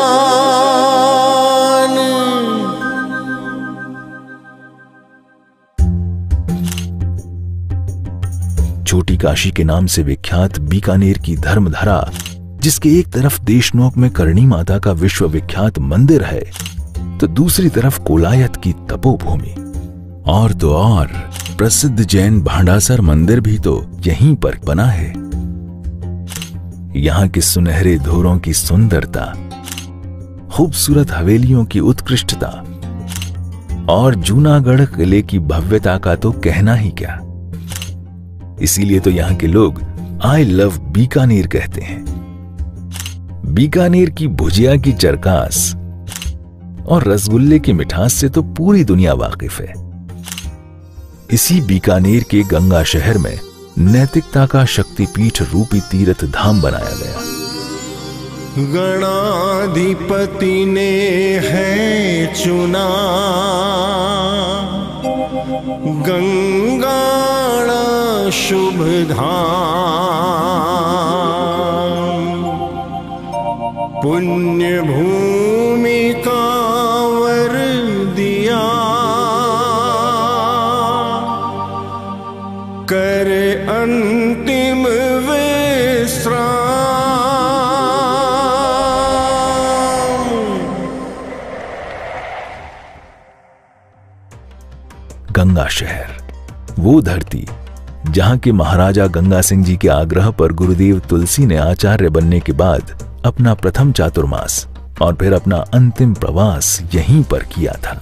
छोटी काशी के नाम से विख्यात बीकानेर की धर्मधरा, जिसके एक तरफ देशनोक में करणी माता का विश्व विख्यात मंदिर है, तो दूसरी तरफ कोलायत की तपोभूमि, और तो और प्रसिद्ध जैन भांडासर मंदिर भी तो यहीं पर बना है। यहाँ के सुनहरे धोरों की सुंदरता खूबसूरत हवेलियों की उत्कृष्टता और जूनागढ़ किले की भव्यता का तो कहना ही क्या। इसीलिए तो यहां के लोग आई लव बीकानेर कहते हैं। बीकानेर की भुजिया की चरकास और रसगुल्ले की मिठास से तो पूरी दुनिया वाकिफ है। इसी बीकानेर के गंगा शहर में नैतिकता का शक्तिपीठ रूपी तीर्थ धाम बनाया गया। गणाधिपति ने है चुना गंगाड़ा शुभ धाम, पुण्य भूमि का वर दिया कर अंतिम विश्राम। गंगा शहर, वो धरती जहां के महाराजा गंगा सिंह जी के आग्रह पर गुरुदेव तुलसी ने आचार्य बनने के बाद अपना प्रथम चातुर्मास और फिर अपना अंतिम प्रवास यहीं पर किया था।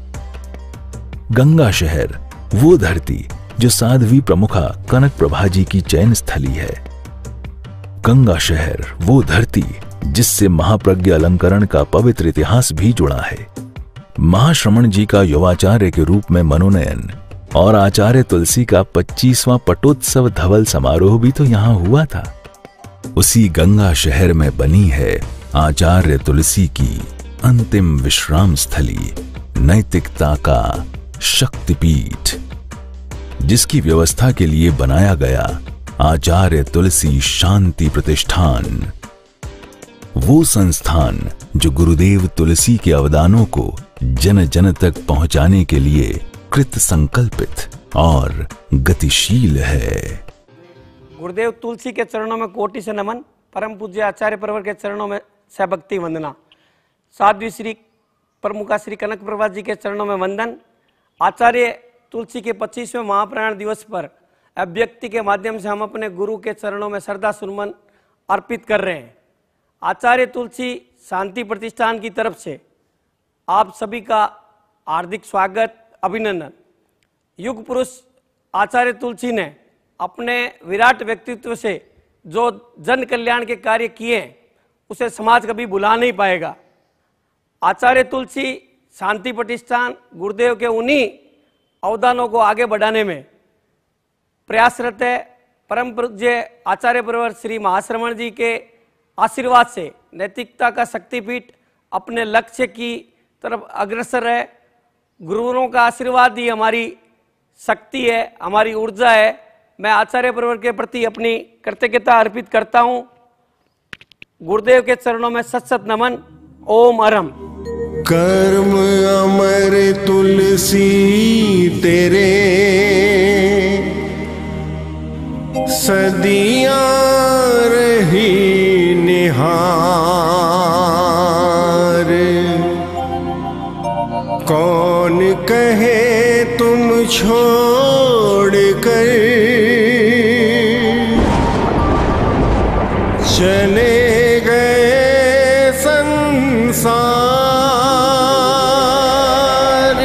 गंगा शहर, वो धरती जो साध्वी प्रमुखा कनक प्रभा जी की चयन स्थली है। गंगा शहर, वो धरती जिससे महाप्रज्ञ अलंकरण का पवित्र इतिहास भी जुड़ा है। महाश्रमण जी का युवाचार्य के रूप में मनोनयन और आचार्य तुलसी का 25वां पटोत्सव धवल समारोह भी तो यहां हुआ था। उसी गंगा शहर में बनी है आचार्य तुलसी की अंतिम विश्राम स्थली, नैतिकता का शक्तिपीठ, जिसकी व्यवस्था के लिए बनाया गया आचार्य तुलसी शांति प्रतिष्ठान। वो संस्थान जो गुरुदेव तुलसी के अवदानों को जन जन तक पहुंचाने के लिए कृत संकल्पित और गतिशील है। गुरुदेव तुलसी के चरणों में कोटि से नमन। परम पूज्य आचार्य प्रवर के चरणों में सभक्ति वंदना। साध्वी श्री प्रमुखा श्री कनक प्रभा जी के चरणों में वंदन। आचार्य तुलसी के 25वें महाप्रयाण दिवस पर अभिव्यक्ति के माध्यम से हम अपने गुरु के चरणों में श्रद्धा सुमन अर्पित कर रहे हैं। आचार्य तुलसी शांति प्रतिष्ठान की तरफ से आप सभी का हार्दिक स्वागत, अभिनंदन। युग पुरुष आचार्य तुलसी ने अपने विराट व्यक्तित्व से जो जन कल्याण के कार्य किए हैं उसे समाज कभी भुला नहीं पाएगा। आचार्य तुलसी शांति प्रतिष्ठान गुरुदेव के उन्हीं अवदानों को आगे बढ़ाने में प्रयासरत है। परम पूज्य आचार्य प्रवर श्री महाश्रमण जी के आशीर्वाद से नैतिकता का शक्तिपीठ अपने लक्ष्य की तरफ अग्रसर है। गुरुओं का आशीर्वाद ही हमारी शक्ति है, हमारी ऊर्जा है। मैं आचार्य प्रवर के प्रति अपनी कृतज्ञता अर्पित करता हूँ। गुरुदेव के चरणों में सत सत नमन। ओम अरहम। कर्म अमर तुलसी तेरे सदियां रही निहार, कौन कहे तुम छोड़ कर चले गए संसार।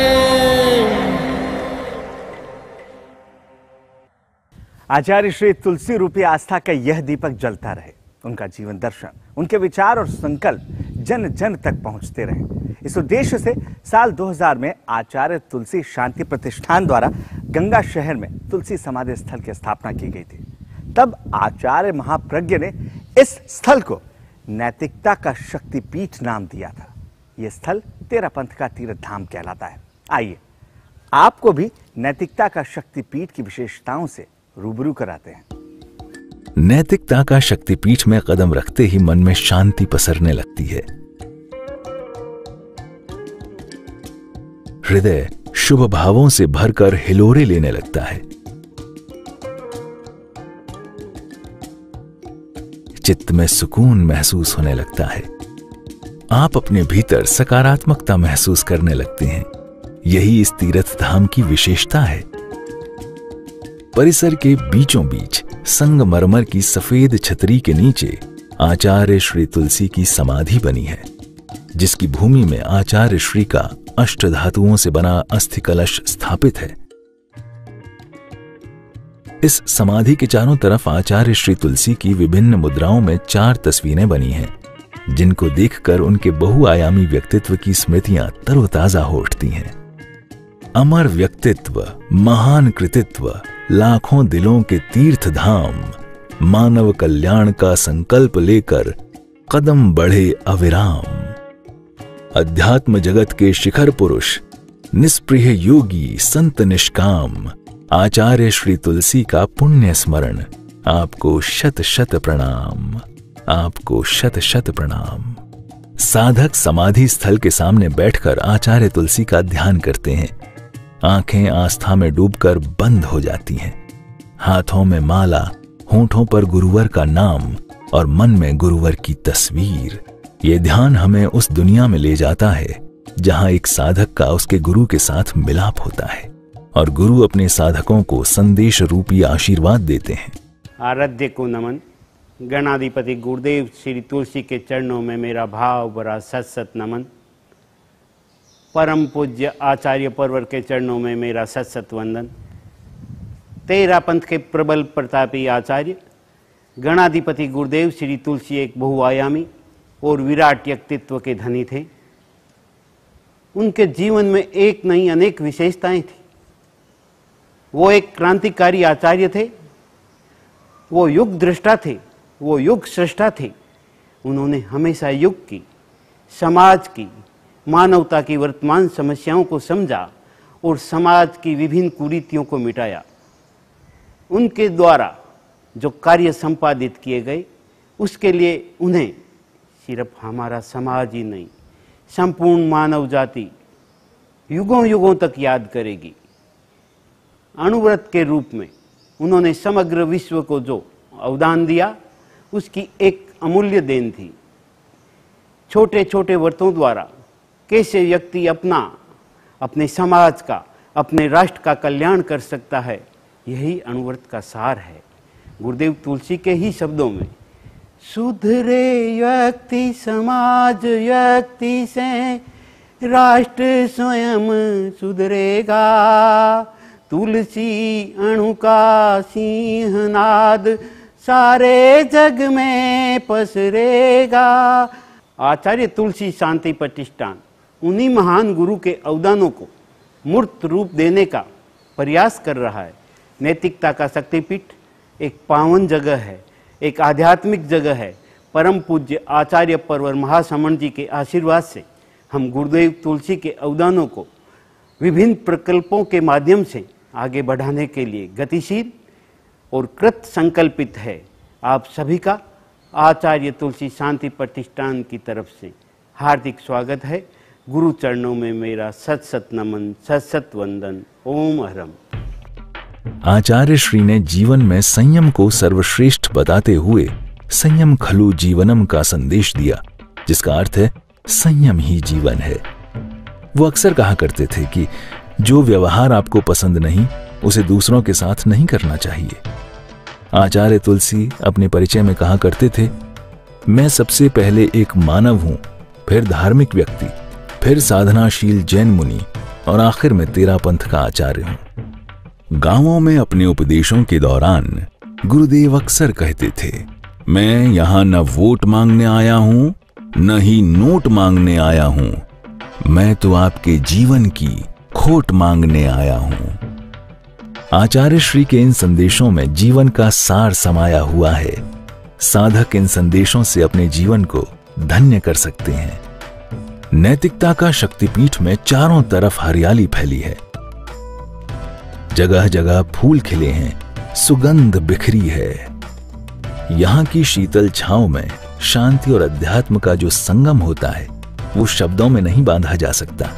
आचार्य श्री तुलसी रूपी आस्था का यह दीपक जलता रहे। उनका जीवन दर्शन, उनके विचार और संकल्प जन जन तक पहुंचते रहे। इस उद्देश्य से साल 2000 में आचार्य तुलसी शांति प्रतिष्ठान द्वारा गंगा शहर में तुलसी समाधि स्थल की स्थापना की गई थी। तब आचार्य महाप्रज्ञ ने इस स्थल को नैतिकता का शक्तिपीठ नाम दिया था। यह स्थल तेरा पंथ का तीर्थ धाम कहलाता है। आइए आपको भी नैतिकता का शक्तिपीठ की विशेषताओं से रूबरू कराते हैं। नैतिकता का शक्तिपीठ में कदम रखते ही मन में शांति पसरने लगती है। हृदय शुभ भावों से भरकर हिलोरे लेने लगता है। चित्त में सुकून महसूस होने लगता है। आप अपने भीतर सकारात्मकता महसूस करने लगते हैं। यही इस तीर्थ धाम की विशेषता है। परिसर के बीचों बीच संगमरमर की सफेद छतरी के नीचे आचार्य श्री तुलसी की समाधि बनी है, जिसकी भूमि में आचार्य श्री का अष्टधातुओं से बना अस्थि कलश स्थापित है। इस समाधि के चारों तरफ आचार्य श्री तुलसी की विभिन्न मुद्राओं में 4 तस्वीरें बनी हैं, जिनको देखकर उनके बहुआयामी व्यक्तित्व की स्मृतियां तरोताजा हो उठती हैं। अमर व्यक्तित्व, महान कृतित्व, लाखों दिलों के तीर्थ धाम, मानव कल्याण का संकल्प लेकर कदम बढ़े अविराम। अध्यात्म जगत के शिखर पुरुष, निष्प्रिय योगी, संत निष्काम, आचार्य श्री तुलसी का पुण्य स्मरण। आपको शत शत प्रणाम, आपको शत शत प्रणाम। साधक समाधि स्थल के सामने बैठकर आचार्य तुलसी का ध्यान करते हैं। आंखें आस्था में डूबकर बंद हो जाती हैं। हाथों में माला, होंठों पर गुरुवर का नाम और मन में गुरुवर की तस्वीर। ये ध्यान हमें उस दुनिया में ले जाता है जहां एक साधक का उसके गुरु के साथ मिलाप होता है और गुरु अपने साधकों को संदेश रूपी आशीर्वाद देते हैं। आराध्य को नमन। गणाधिपति गुरुदेव श्री तुलसी के चरणों में मेरा भाव भरा सत सत नमन। परम पूज्य आचार्य परवर के चरणों में मेरा सत सत वंदन। तेरा पंथ के प्रबल प्रतापी आचार्य गणाधिपति गुरुदेव श्री तुलसी एक बहुआयामी और विराट व्यक्तित्व के धनी थे। उनके जीवन में एक नहीं अनेक विशेषताएं थी। वो एक क्रांतिकारी आचार्य थे, वो युग दृष्टा थे, वो युग सृष्टा थे। उन्होंने हमेशा युग की, समाज की, मानवता की वर्तमान समस्याओं को समझा और समाज की विभिन्न कुरीतियों को मिटाया। उनके द्वारा जो कार्य संपादित किए गए उसके लिए उन्हें सिर्फ हमारा समाज ही नहीं, संपूर्ण मानव जाति युगों युगों तक याद करेगी। अणुव्रत के रूप में उन्होंने समग्र विश्व को जो अवदान दिया उसकी एक अमूल्य देन थी। छोटे छोटे व्रतों द्वारा कैसे व्यक्ति अपने समाज का, अपने राष्ट्र का कल्याण कर सकता है, यही अणुव्रत का सार है। गुरुदेव तुलसी के ही शब्दों में, सुधरे व्यक्ति समाज व्यक्ति से राष्ट्र स्वयं सुधरेगा। तुलसी अणु का सिंहनाद सारे जग में पसरेगा। आचार्य तुलसी शांति प्रतिष्ठान उन्हीं महान गुरु के अवदानों को मूर्त रूप देने का प्रयास कर रहा है। नैतिकता का शक्तिपीठ एक पावन जगह है, एक आध्यात्मिक जगह है। परम पूज्य आचार्य परवर महासमण जी के आशीर्वाद से हम गुरुदेव तुलसी के अवदानों को विभिन्न प्रकल्पों के माध्यम से आगे बढ़ाने के लिए गतिशील और कृत संकल्पित है। आप सभी का आचार्य तुलसी शांति प्रतिष्ठान की तरफ से हार्दिक स्वागत है। गुरु चरणों में मेरा सत सत नमन, सत सत वंदन। ओम अहरम। आचार्य श्री ने जीवन में संयम को सर्वश्रेष्ठ बताते हुए संयम खलु जीवनम का संदेश दिया, जिसका अर्थ है संयम ही जीवन है। वो अक्सर कहा करते थे कि जो व्यवहार आपको पसंद नहीं उसे दूसरों के साथ नहीं करना चाहिए। आचार्य तुलसी अपने परिचय में कहा करते थे, मैं सबसे पहले एक मानव हूं, फिर धार्मिक व्यक्ति, फिर साधनाशील जैन मुनि और आखिर में तेरा पंथ का आचार्य हूं। गांवों में अपने उपदेशों के दौरान गुरुदेव अक्सर कहते थे, मैं यहां न वोट मांगने आया हूं न ही नोट मांगने आया हूं, मैं तो आपके जीवन की खोट मांगने आया हूं। आचार्य श्री के इन संदेशों में जीवन का सार समाया हुआ है। साधक इन संदेशों से अपने जीवन को धन्य कर सकते हैं। नैतिकता का शक्तिपीठ में चारों तरफ हरियाली फैली है। जगह जगह फूल खिले हैं, सुगंध बिखरी है। यहां की शीतल छांव में शांति और अध्यात्म का जो संगम होता है वो शब्दों में नहीं बांधा जा सकता।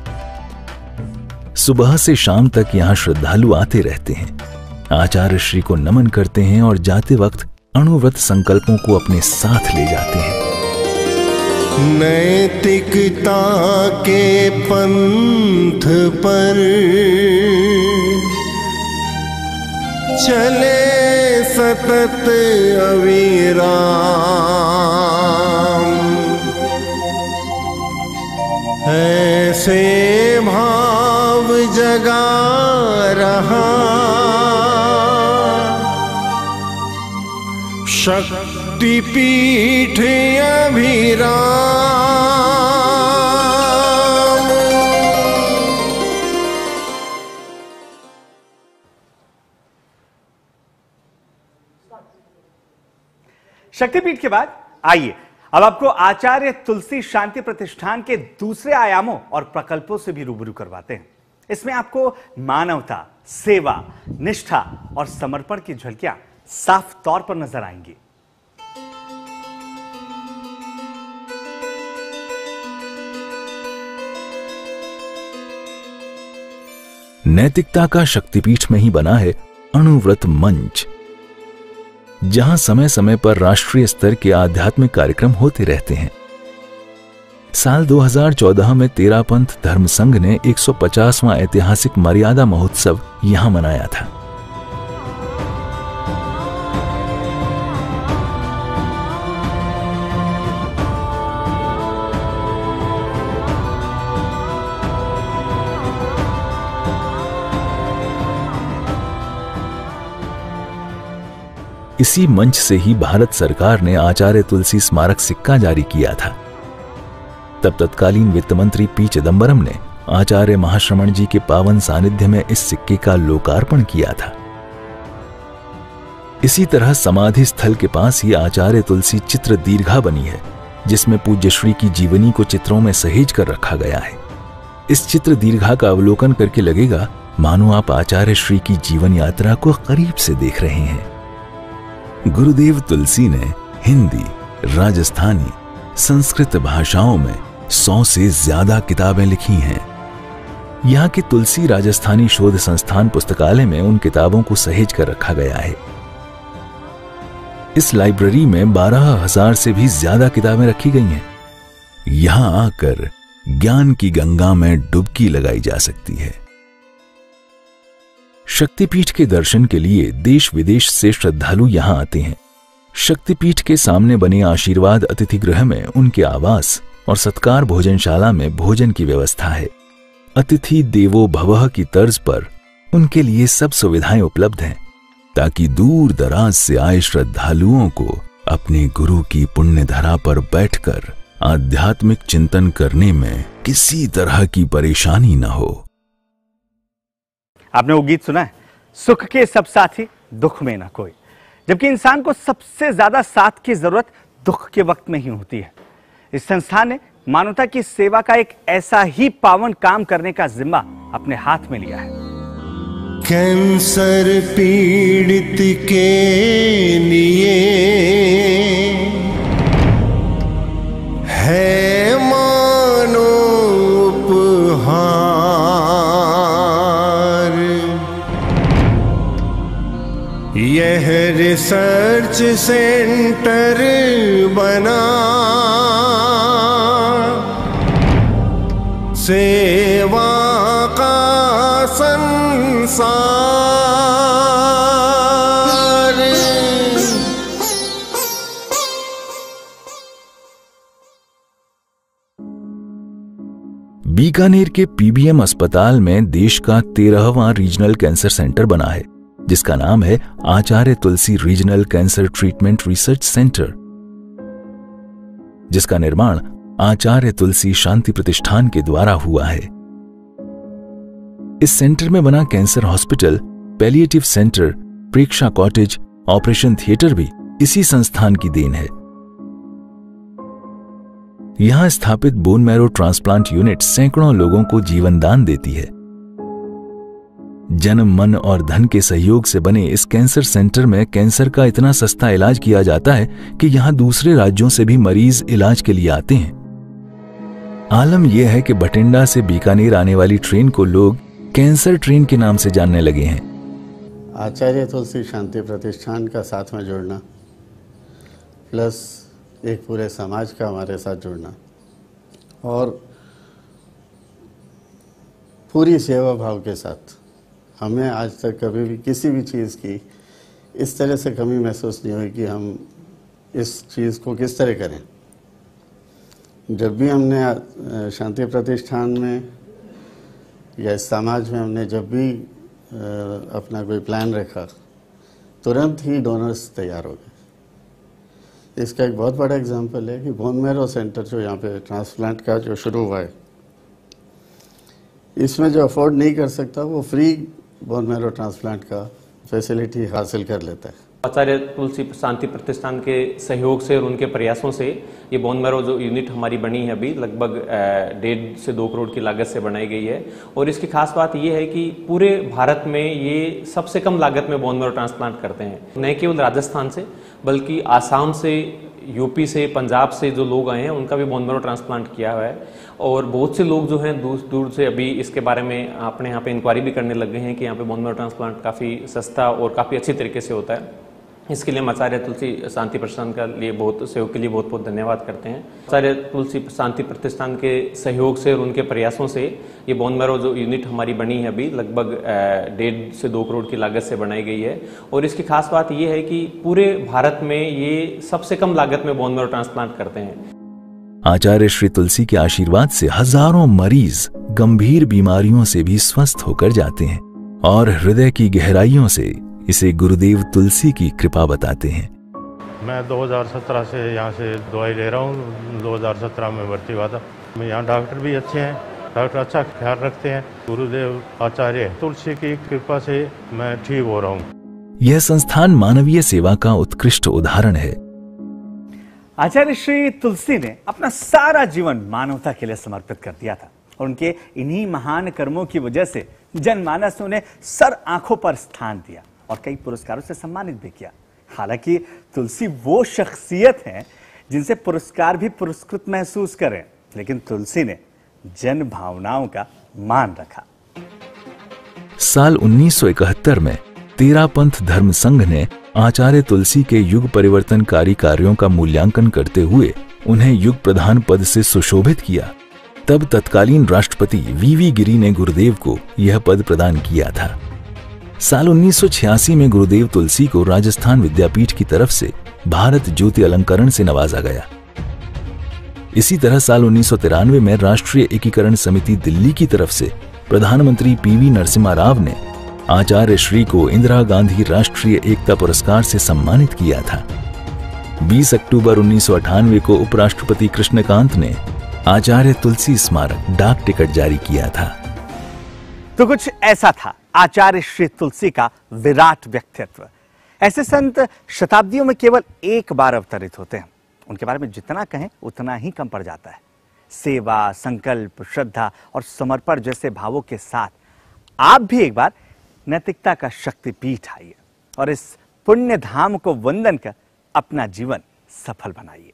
सुबह से शाम तक यहां श्रद्धालु आते रहते हैं, आचार्य श्री को नमन करते हैं और जाते वक्त अणुव्रत संकल्पों को अपने साथ ले जाते हैं। नैतिकता के पंथ पर चले सतत अविराम, ऐसे भाव जगा रहा शक्तिपीठ अभिराम। शक्तिपीठ के बाद आइए अब आपको आचार्य तुलसी शांति प्रतिष्ठान के दूसरे आयामों और प्रकल्पों से भी रूबरू करवाते हैं। इसमें आपको मानवता, सेवा, निष्ठा और समर्पण की झलकियां साफ तौर पर नजर आएंगी। नैतिकता का शक्तिपीठ में ही बना है अणुव्रत मंच, जहां समय समय पर राष्ट्रीय स्तर के आध्यात्मिक कार्यक्रम होते रहते हैं। साल 2014 में तेरा पंथ धर्म संघ ने 150वां ऐतिहासिक मर्यादा महोत्सव यहां मनाया था। इसी मंच से ही भारत सरकार ने आचार्य तुलसी स्मारक सिक्का जारी किया था। तब तत्कालीन वित्त मंत्री पी चिदंबरम ने आचार्य महाश्रमण जी के पावन सानिध्य में इस सिक्के का लोकार्पण किया था। इसी तरह समाधि स्थल के पास ही आचार्य तुलसी चित्र दीर्घा बनी है, जिसमें पूज्य श्री की जीवनी को चित्रों में सहेज कर रखा गया है। इस चित्र दीर्घा का अवलोकन करके लगेगा मानो आप आचार्य श्री की जीवन यात्रा को करीब से देख रहे हैं। गुरुदेव तुलसी ने हिंदी, राजस्थानी, संस्कृत भाषाओं में 100 से ज्यादा किताबें लिखी हैं। यहाँ के तुलसी राजस्थानी शोध संस्थान पुस्तकालय में उन किताबों को सहेज कर रखा गया है। इस लाइब्रेरी में 12,000 से भी ज्यादा किताबें रखी गई हैं। यहां आकर ज्ञान की गंगा में डुबकी लगाई जा सकती है। शक्तिपीठ के दर्शन के लिए देश विदेश से श्रद्धालु यहां आते हैं। शक्तिपीठ के सामने बने आशीर्वाद अतिथि गृह में उनके आवास और सत्कार भोजनशाला में भोजन की व्यवस्था है। अतिथि देवो भवः की तर्ज पर उनके लिए सब सुविधाएं उपलब्ध हैं, ताकि दूर दराज से आए श्रद्धालुओं को अपने गुरु की पुण्य धरा पर बैठकर आध्यात्मिक चिंतन करने में किसी तरह की परेशानी न हो। आपने वो गीत सुना है, सुख के सब साथी दुख में ना कोई, जबकि इंसान को सबसे ज्यादा साथ की जरूरत दुख के वक्त में ही होती है। इस संस्थान ने मानवता की सेवा का एक ऐसा ही पावन काम करने का जिम्मा अपने हाथ में लिया है। कैंसर पीड़ित के लिए है मानो उपहार, यह रिसर्च सेंटर बना सेवा का संसार। बीकानेर के पीबीएम अस्पताल में देश का 13वां रीजनल कैंसर सेंटर बना है, जिसका नाम है Acharya Tulsi regional cancer treatment research centre, जिसका निर्माण आचार्य तुलसी शांति प्रतिष्ठान के द्वारा हुआ है। इस सेंटर में बना cancer hospital, palliative centre, Preksha cottage, operation theatre भी इसी संस्थान की देन है। यहां स्थापित बोन मैरो ट्रांसप्लांट यूनिट सैकड़ों लोगों को जीवन दान देती है। जन, मन और धन के सहयोग से बने इस कैंसर सेंटर में कैंसर का इतना सस्ता इलाज किया जाता है कि यहां दूसरे राज्यों से भी मरीज इलाज के लिए आते हैं। आलम यह है कि बठिंडा से बीकानेर आने वाली ट्रेन को लोग कैंसर ट्रेन के नाम से जानने लगे हैं। आचार्य तुलसी शांति प्रतिष्ठान का साथ में जुड़ना, प्लस एक पूरे समाज का हमारे साथ जुड़ना और पूरी सेवा भाव के साथ, हमें आज तक कभी भी किसी भी चीज़ की इस तरह से कमी महसूस नहीं हुई कि हम इस चीज़ को किस तरह करें। जब भी हमने शांति प्रतिष्ठान में या इस समाज में हमने जब भी अपना कोई प्लान रखा, तुरंत ही डोनर्स तैयार हो गए। इसका एक बहुत बड़ा एग्जांपल है कि बोन मैरो सेंटर जो यहाँ पे ट्रांसप्लांट का जो शुरू हुआ है, इसमें जो अफोर्ड नहीं कर सकता वो फ्री बोन मैरो ट्रांसप्लांट का फैसिलिटी हासिल कर लेता है। आचार्य तुलसी शांति प्रतिष्ठान के सहयोग से और उनके प्रयासों से ये बोन मैरो जो यूनिट हमारी बनी है अभी लगभग 1.5 से 2 करोड़ की लागत से बनाई गई है। और इसकी खास बात ये है कि पूरे भारत में ये सबसे कम लागत में बोन मैरो ट्रांसप्लांट करते हैं। न केवल राजस्थान से बल्कि आसाम से, यूपी से, पंजाब से जो लोग आए हैं उनका भी बोन मैरो ट्रांसप्लांट किया हुआ है। और बहुत से लोग जो हैं दूर दूर से अभी इसके बारे में अपने यहाँ पे इंक्वायरी भी करने लग गए हैं कि यहाँ पे बोन मैरो ट्रांसप्लांट काफ़ी सस्ता और काफ़ी अच्छी तरीके से होता है। इसके लिए हम आचार्य तुलसी शांति प्रतिष्ठान का लिए सहयोग के लिए बहुत बहुत धन्यवाद करते हैं। आचार्य तुलसी शांति प्रतिष्ठान के सहयोग से और उनके प्रयासों से ये बोन मैरो जो यूनिट हमारी बनी है अभी लगभग 1.5 से 2 करोड़ की लागत से बनाई गई है। और इसकी खास बात ये है कि पूरे भारत में ये सबसे कम लागत में बोन मैरो ट्रांसप्लांट करते हैं। आचार्य श्री तुलसी के आशीर्वाद से हजारों मरीज गंभीर बीमारियों से भी स्वस्थ होकर जाते हैं और हृदय की गहराइयों से इसे गुरुदेव तुलसी की कृपा बताते हैं। मैं 2017 से यहाँ से दवाई ले रहा हूँ। 2017 में भर्ती हुआ था। यहाँ डॉक्टर भी अच्छे हैं, डॉक्टर अच्छा ख्याल रखते हैं। गुरुदेव आचार्य तुलसी की कृपा से मैं ठीक हो रहा हूँ। यह संस्थान मानवीय सेवा का उत्कृष्ट उदाहरण है। आचार्य श्री तुलसी ने अपना सारा जीवन मानवता के लिए समर्पित कर दिया था और उनके इन्हीं महान कर्मों की वजह से जनमानस ने उन्हें सर आंखों पर स्थान दिया और कई पुरस्कारों से सम्मानित भी किया। हालांकि तुलसी वो शख्सियत हैं जिनसे पुरस्कार भी पुरस्कृत महसूस करें, लेकिन तुलसी ने जन भावनाओं का मान रखा। साल 1971 में तेरापंथ धर्म संघ ने आचार्य तुलसी के युग परिवर्तनकारी कार्यों का मूल्यांकन करते हुए उन्हें युग प्रधान पद से सुशोभित किया। तब तत्कालीन राष्ट्रपति वीवी गिरी ने गुरुदेव को यह पद प्रदान किया था। साल 1986 में गुरुदेव तुलसी को राजस्थान विद्यापीठ की तरफ से भारत ज्योति अलंकरण से नवाजा गया। इसी तरह साल 1993 में राष्ट्रीय एकीकरण समिति दिल्ली की तरफ से प्रधानमंत्री पीवी नरसिम्हा राव ने आचार्य श्री को इंदिरा गांधी राष्ट्रीय एकता पुरस्कार से सम्मानित किया था। 20 अक्टूबर 1998 को उपराष्ट्रपति कृष्णकांत ने आचार्य तुलसी स्मारक डाक टिकट जारी किया था। तो कुछ ऐसा था आचार्य श्री तुलसी का विराट व्यक्तित्व। ऐसे संत शताब्दियों में केवल एक बार अवतरित होते हैं। उनके बारे में जितना कहें उतना ही कम पड़ जाता है। सेवा, संकल्प, श्रद्धा और समर्पण जैसे भावों के साथ आप भी एक बार नैतिकता का शक्तिपीठ आइए और इस पुण्य धाम को वंदन कर अपना जीवन सफल बनाइए।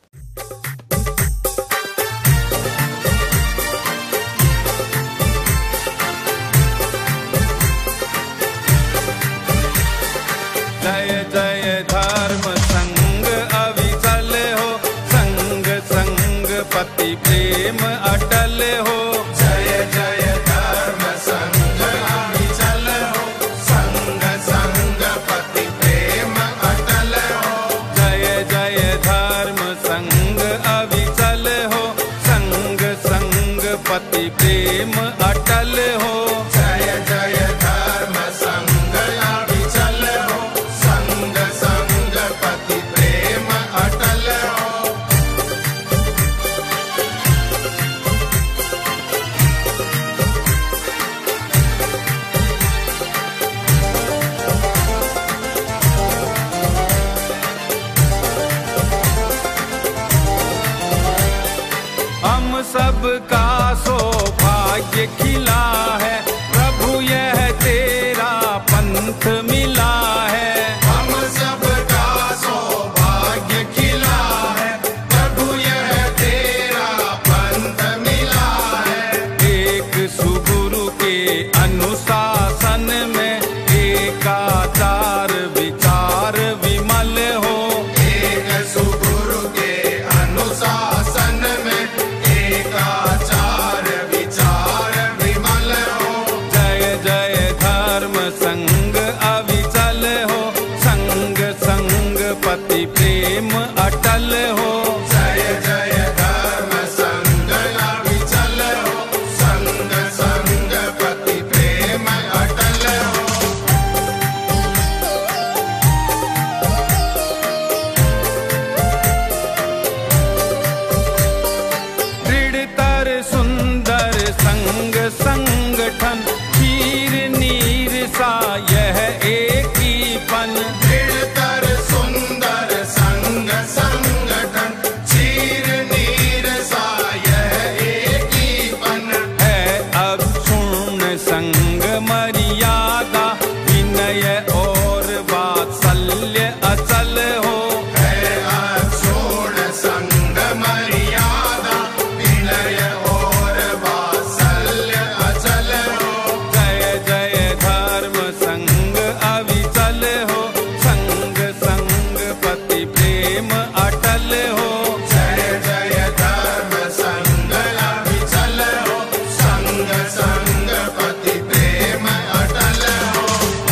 जय जय धर्म संग अविचल हो, संग संग पति प्रेम अटल हो। जय जय धर्म संग अविचल हो, संग संग पति प्रेम अटल हो। जय जय धर्म संग अविचल हो, संग संग पति प्रेम अटल हो। जय जय धर्म संग अविचल हो, संग संग पति प्रेम अटल हो। हम सबका सौभाग्य खिला है, प्रभु यह तेरा पंथ मिला है। हम सबका सौभाग्य खिला है, प्रभु यह तेरा पंथ मिला है। एक सुगुरु के अनुशासन में एकाचार विचार विमल हो। एक सुगुरु के अनुशासन में एकाचार विचार विमल हो। जय जय धर्म संग अविचल हो, संग संग पति प्रेम अटल हो। जय जय धर्म सा यह एक ही पन, दृढ़तर सुंदर संग संगठन, चीर नीर सा यह एक ही पन है। अक्षुण्ण संग मर्यादा, विनय और वात्सल्य अचल हो। है अक्षुण्ण संग मर्यादा, विनय और वात्सल्य अचल हो। जय जय धर्म संग अविचल हो, संग संग पति प्रेम अटल हो। जय जय धर्म संग अविचल हो, संग संग पति प्रेम अटल हो।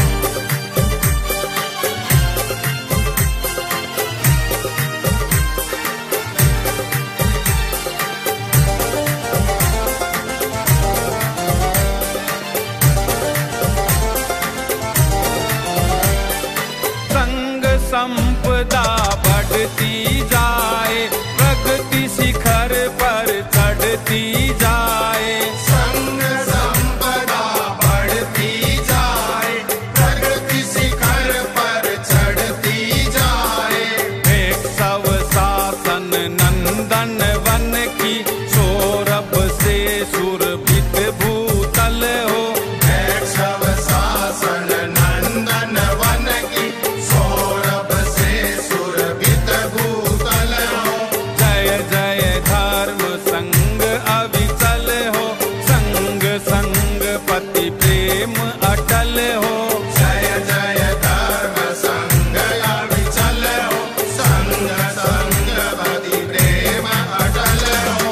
संग संपदा बढ़ती जाए, प्रगति शिखर पर चढ़ती जाए। संग संपदा बढ़ती जाए, प्रगति शिखर पर चढ़ती जाए। एक सव शासन नंदन वन की, सौरभ से सुरभित भूतल हो। एक शव शासन नंदन वन की, सौरभ से सुरभित भूतल हो। जय जय धर्म संग अविचल हो, संग संग पति प्रेम अटल हो। जय जय धर्म संग अविचल हो, संग संग पति प्रेम अटल हो।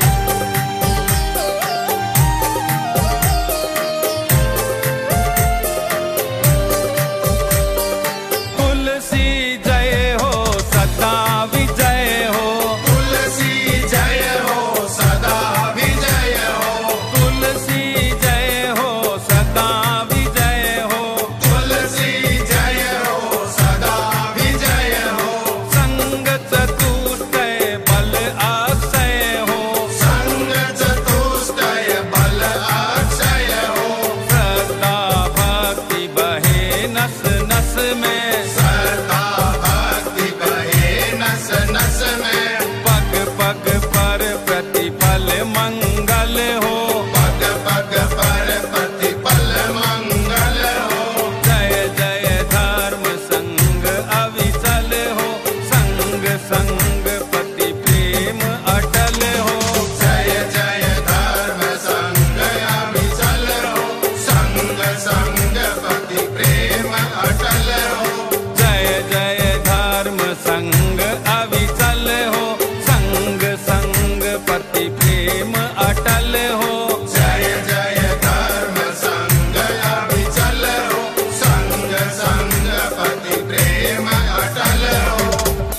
तुलसी जय हो सदा विजय हो, तुलसी जय हो सदा विजय हो। तुलसी जय हो सदा विजय हो। तुलसी जय हो सदा विजय हो। संग चतुष्टय बल अक्षय हो, संग चतुष्टय बल अक्षय हो। श्रद्धा भक्ति बहे नस नस में, श्रद्धा भक्ति बहे नस नस में। पग पग पर प्रतिफल मंगल हो। पग पग पर प्रतिफल मंगल हो। जय जय धर्म संग अविचल हो, संग संग पति प्रेम अटल हो। जय जय धर्म संग अविचल हो, संग संग पति प्रेम अटल हो। जय जय धर्म संग अविचल हो, संग संग पति प्रेम अटल हो। जय जय धर्म संग अविचल हो, संग संग पति प्रेम अटल हो।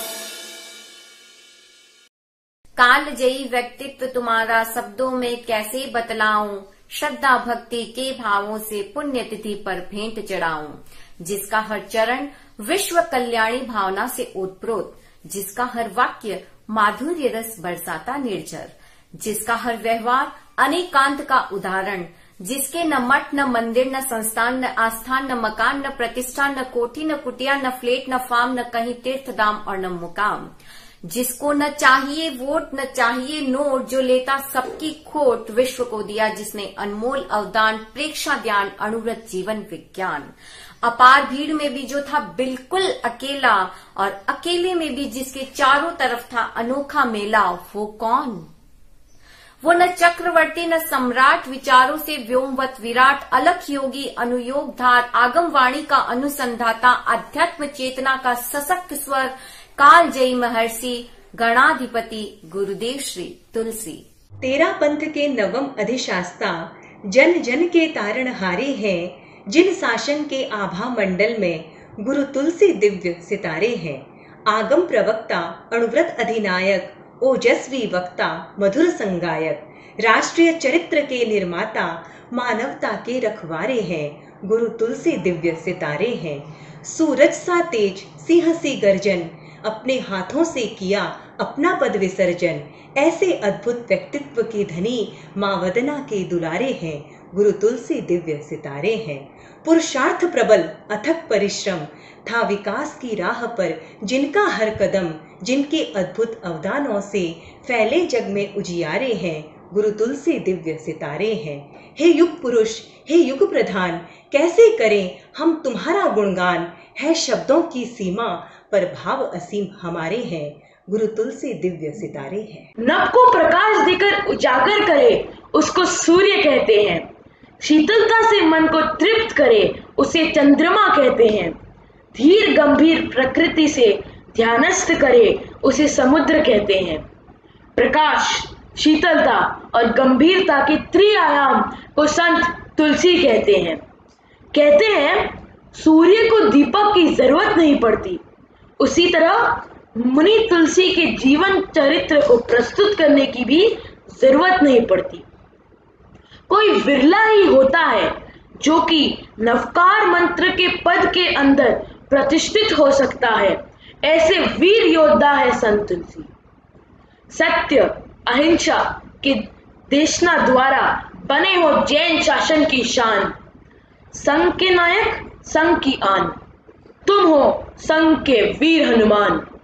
कालजयी व्यक्तित्व तुम्हारा शब्दों में कैसे बतलाऊं, श्रद्धा भक्ति के भावों से पुण्यतिथि पर भेंट चढ़ाऊं। जिसका हर चरण विश्व कल्याणी भावना से ओतप्रोत, जिसका हर वाक्य माधुर्य रस बरसाता निर्झर, जिसका हर व्यवहार अनेकांत का उदाहरण, जिसके न मठ न मंदिर न संस्थान न आस्थान न मकान न प्रतिष्ठान न कोठी न कुटिया न फ्लेट न फार्म न कहीं तीर्थ धाम और न मुकाम, जिसको न चाहिए वोट न चाहिए नोट, जो लेता सबकी खोट, विश्व को दिया जिसने अनमोल अवदान, प्रेक्षा ध्यान अणुव्रत जीवन विज्ञान। अपार भीड़ में भी जो था बिल्कुल अकेला, और अकेले में भी जिसके चारों तरफ था अनोखा मेला, वो कौन? वो न चक्रवर्ती न सम्राट, विचारों से व्योमवत विराट, अलख योगी अनुयोग धार, आगम वाणी का अनुसंधाता, अध्यात्म चेतना का सशक्त स्वर, कालजयी महर्षि गणाधिपति गुरुदेव श्री तुलसी। तेरा पंथ के नवम अधिशास्ता, जन जन के तारणहारे हैं, जिन शासन के आभा मंडल में गुरु तुलसी दिव्य सितारे हैं। आगम प्रवक्ता, अणुव्रत अधिनायक, ओजस्वी वक्ता, मधुर संगायक, राष्ट्रीय चरित्र के निर्माता, मानवता के रखवारे हैं, गुरु तुलसी दिव्य सितारे हैं। सूरज सा तेज, सिंह सी गर्जन, अपने हाथों से किया अपना पद विसर्जन, ऐसे अद्भुत व्यक्तित्व के धनी माँ वदना के दुलारे हैं, गुरु तुलसी दिव्य सितारे हैं। पुरुषार्थ प्रबल अथक परिश्रम था विकास की राह पर जिनका हर कदम, जिनके अद्भुत अवदानों से फैले जग में उजियारे हैं, गुरु तुलसी दिव्य सितारे हैं। हे युग पुरुष, हे युग प्रधान, कैसे करें हम तुम्हारा गुणगान, है शब्दों की सीमा पर भाव असीम हमारे हैं, गुरु तुलसी दिव्य सितारे हैं। नभ को प्रकाश देकर उजागर करे उसको सूर्य कहते हैं, शीतलता से मन को तृप्त करे उसे चंद्रमा कहते हैं, धीर गंभीर प्रकृति से ध्यानस्थ करे उसे समुद्र कहते हैं। प्रकाश, शीतलता और गंभीरता के त्रिआयाम को संत तुलसी कहते हैं। कहते हैं सूर्य को दीपक की जरूरत नहीं पड़ती, उसी तरह मुनि तुलसी के जीवन चरित्र को प्रस्तुत करने की भी जरूरत नहीं पड़ती। कोई विरला ही होता है जो कि नवकार मंत्र के पद के अंदर प्रतिष्ठित हो सकता है, ऐसे वीर योद्धा है संत तुलसी। सत्य अहिंसा के देशना द्वारा बने हो जैन शासन की शान, संघ के नायक संघ की आन, तुम हो संघ के वीर हनुमान।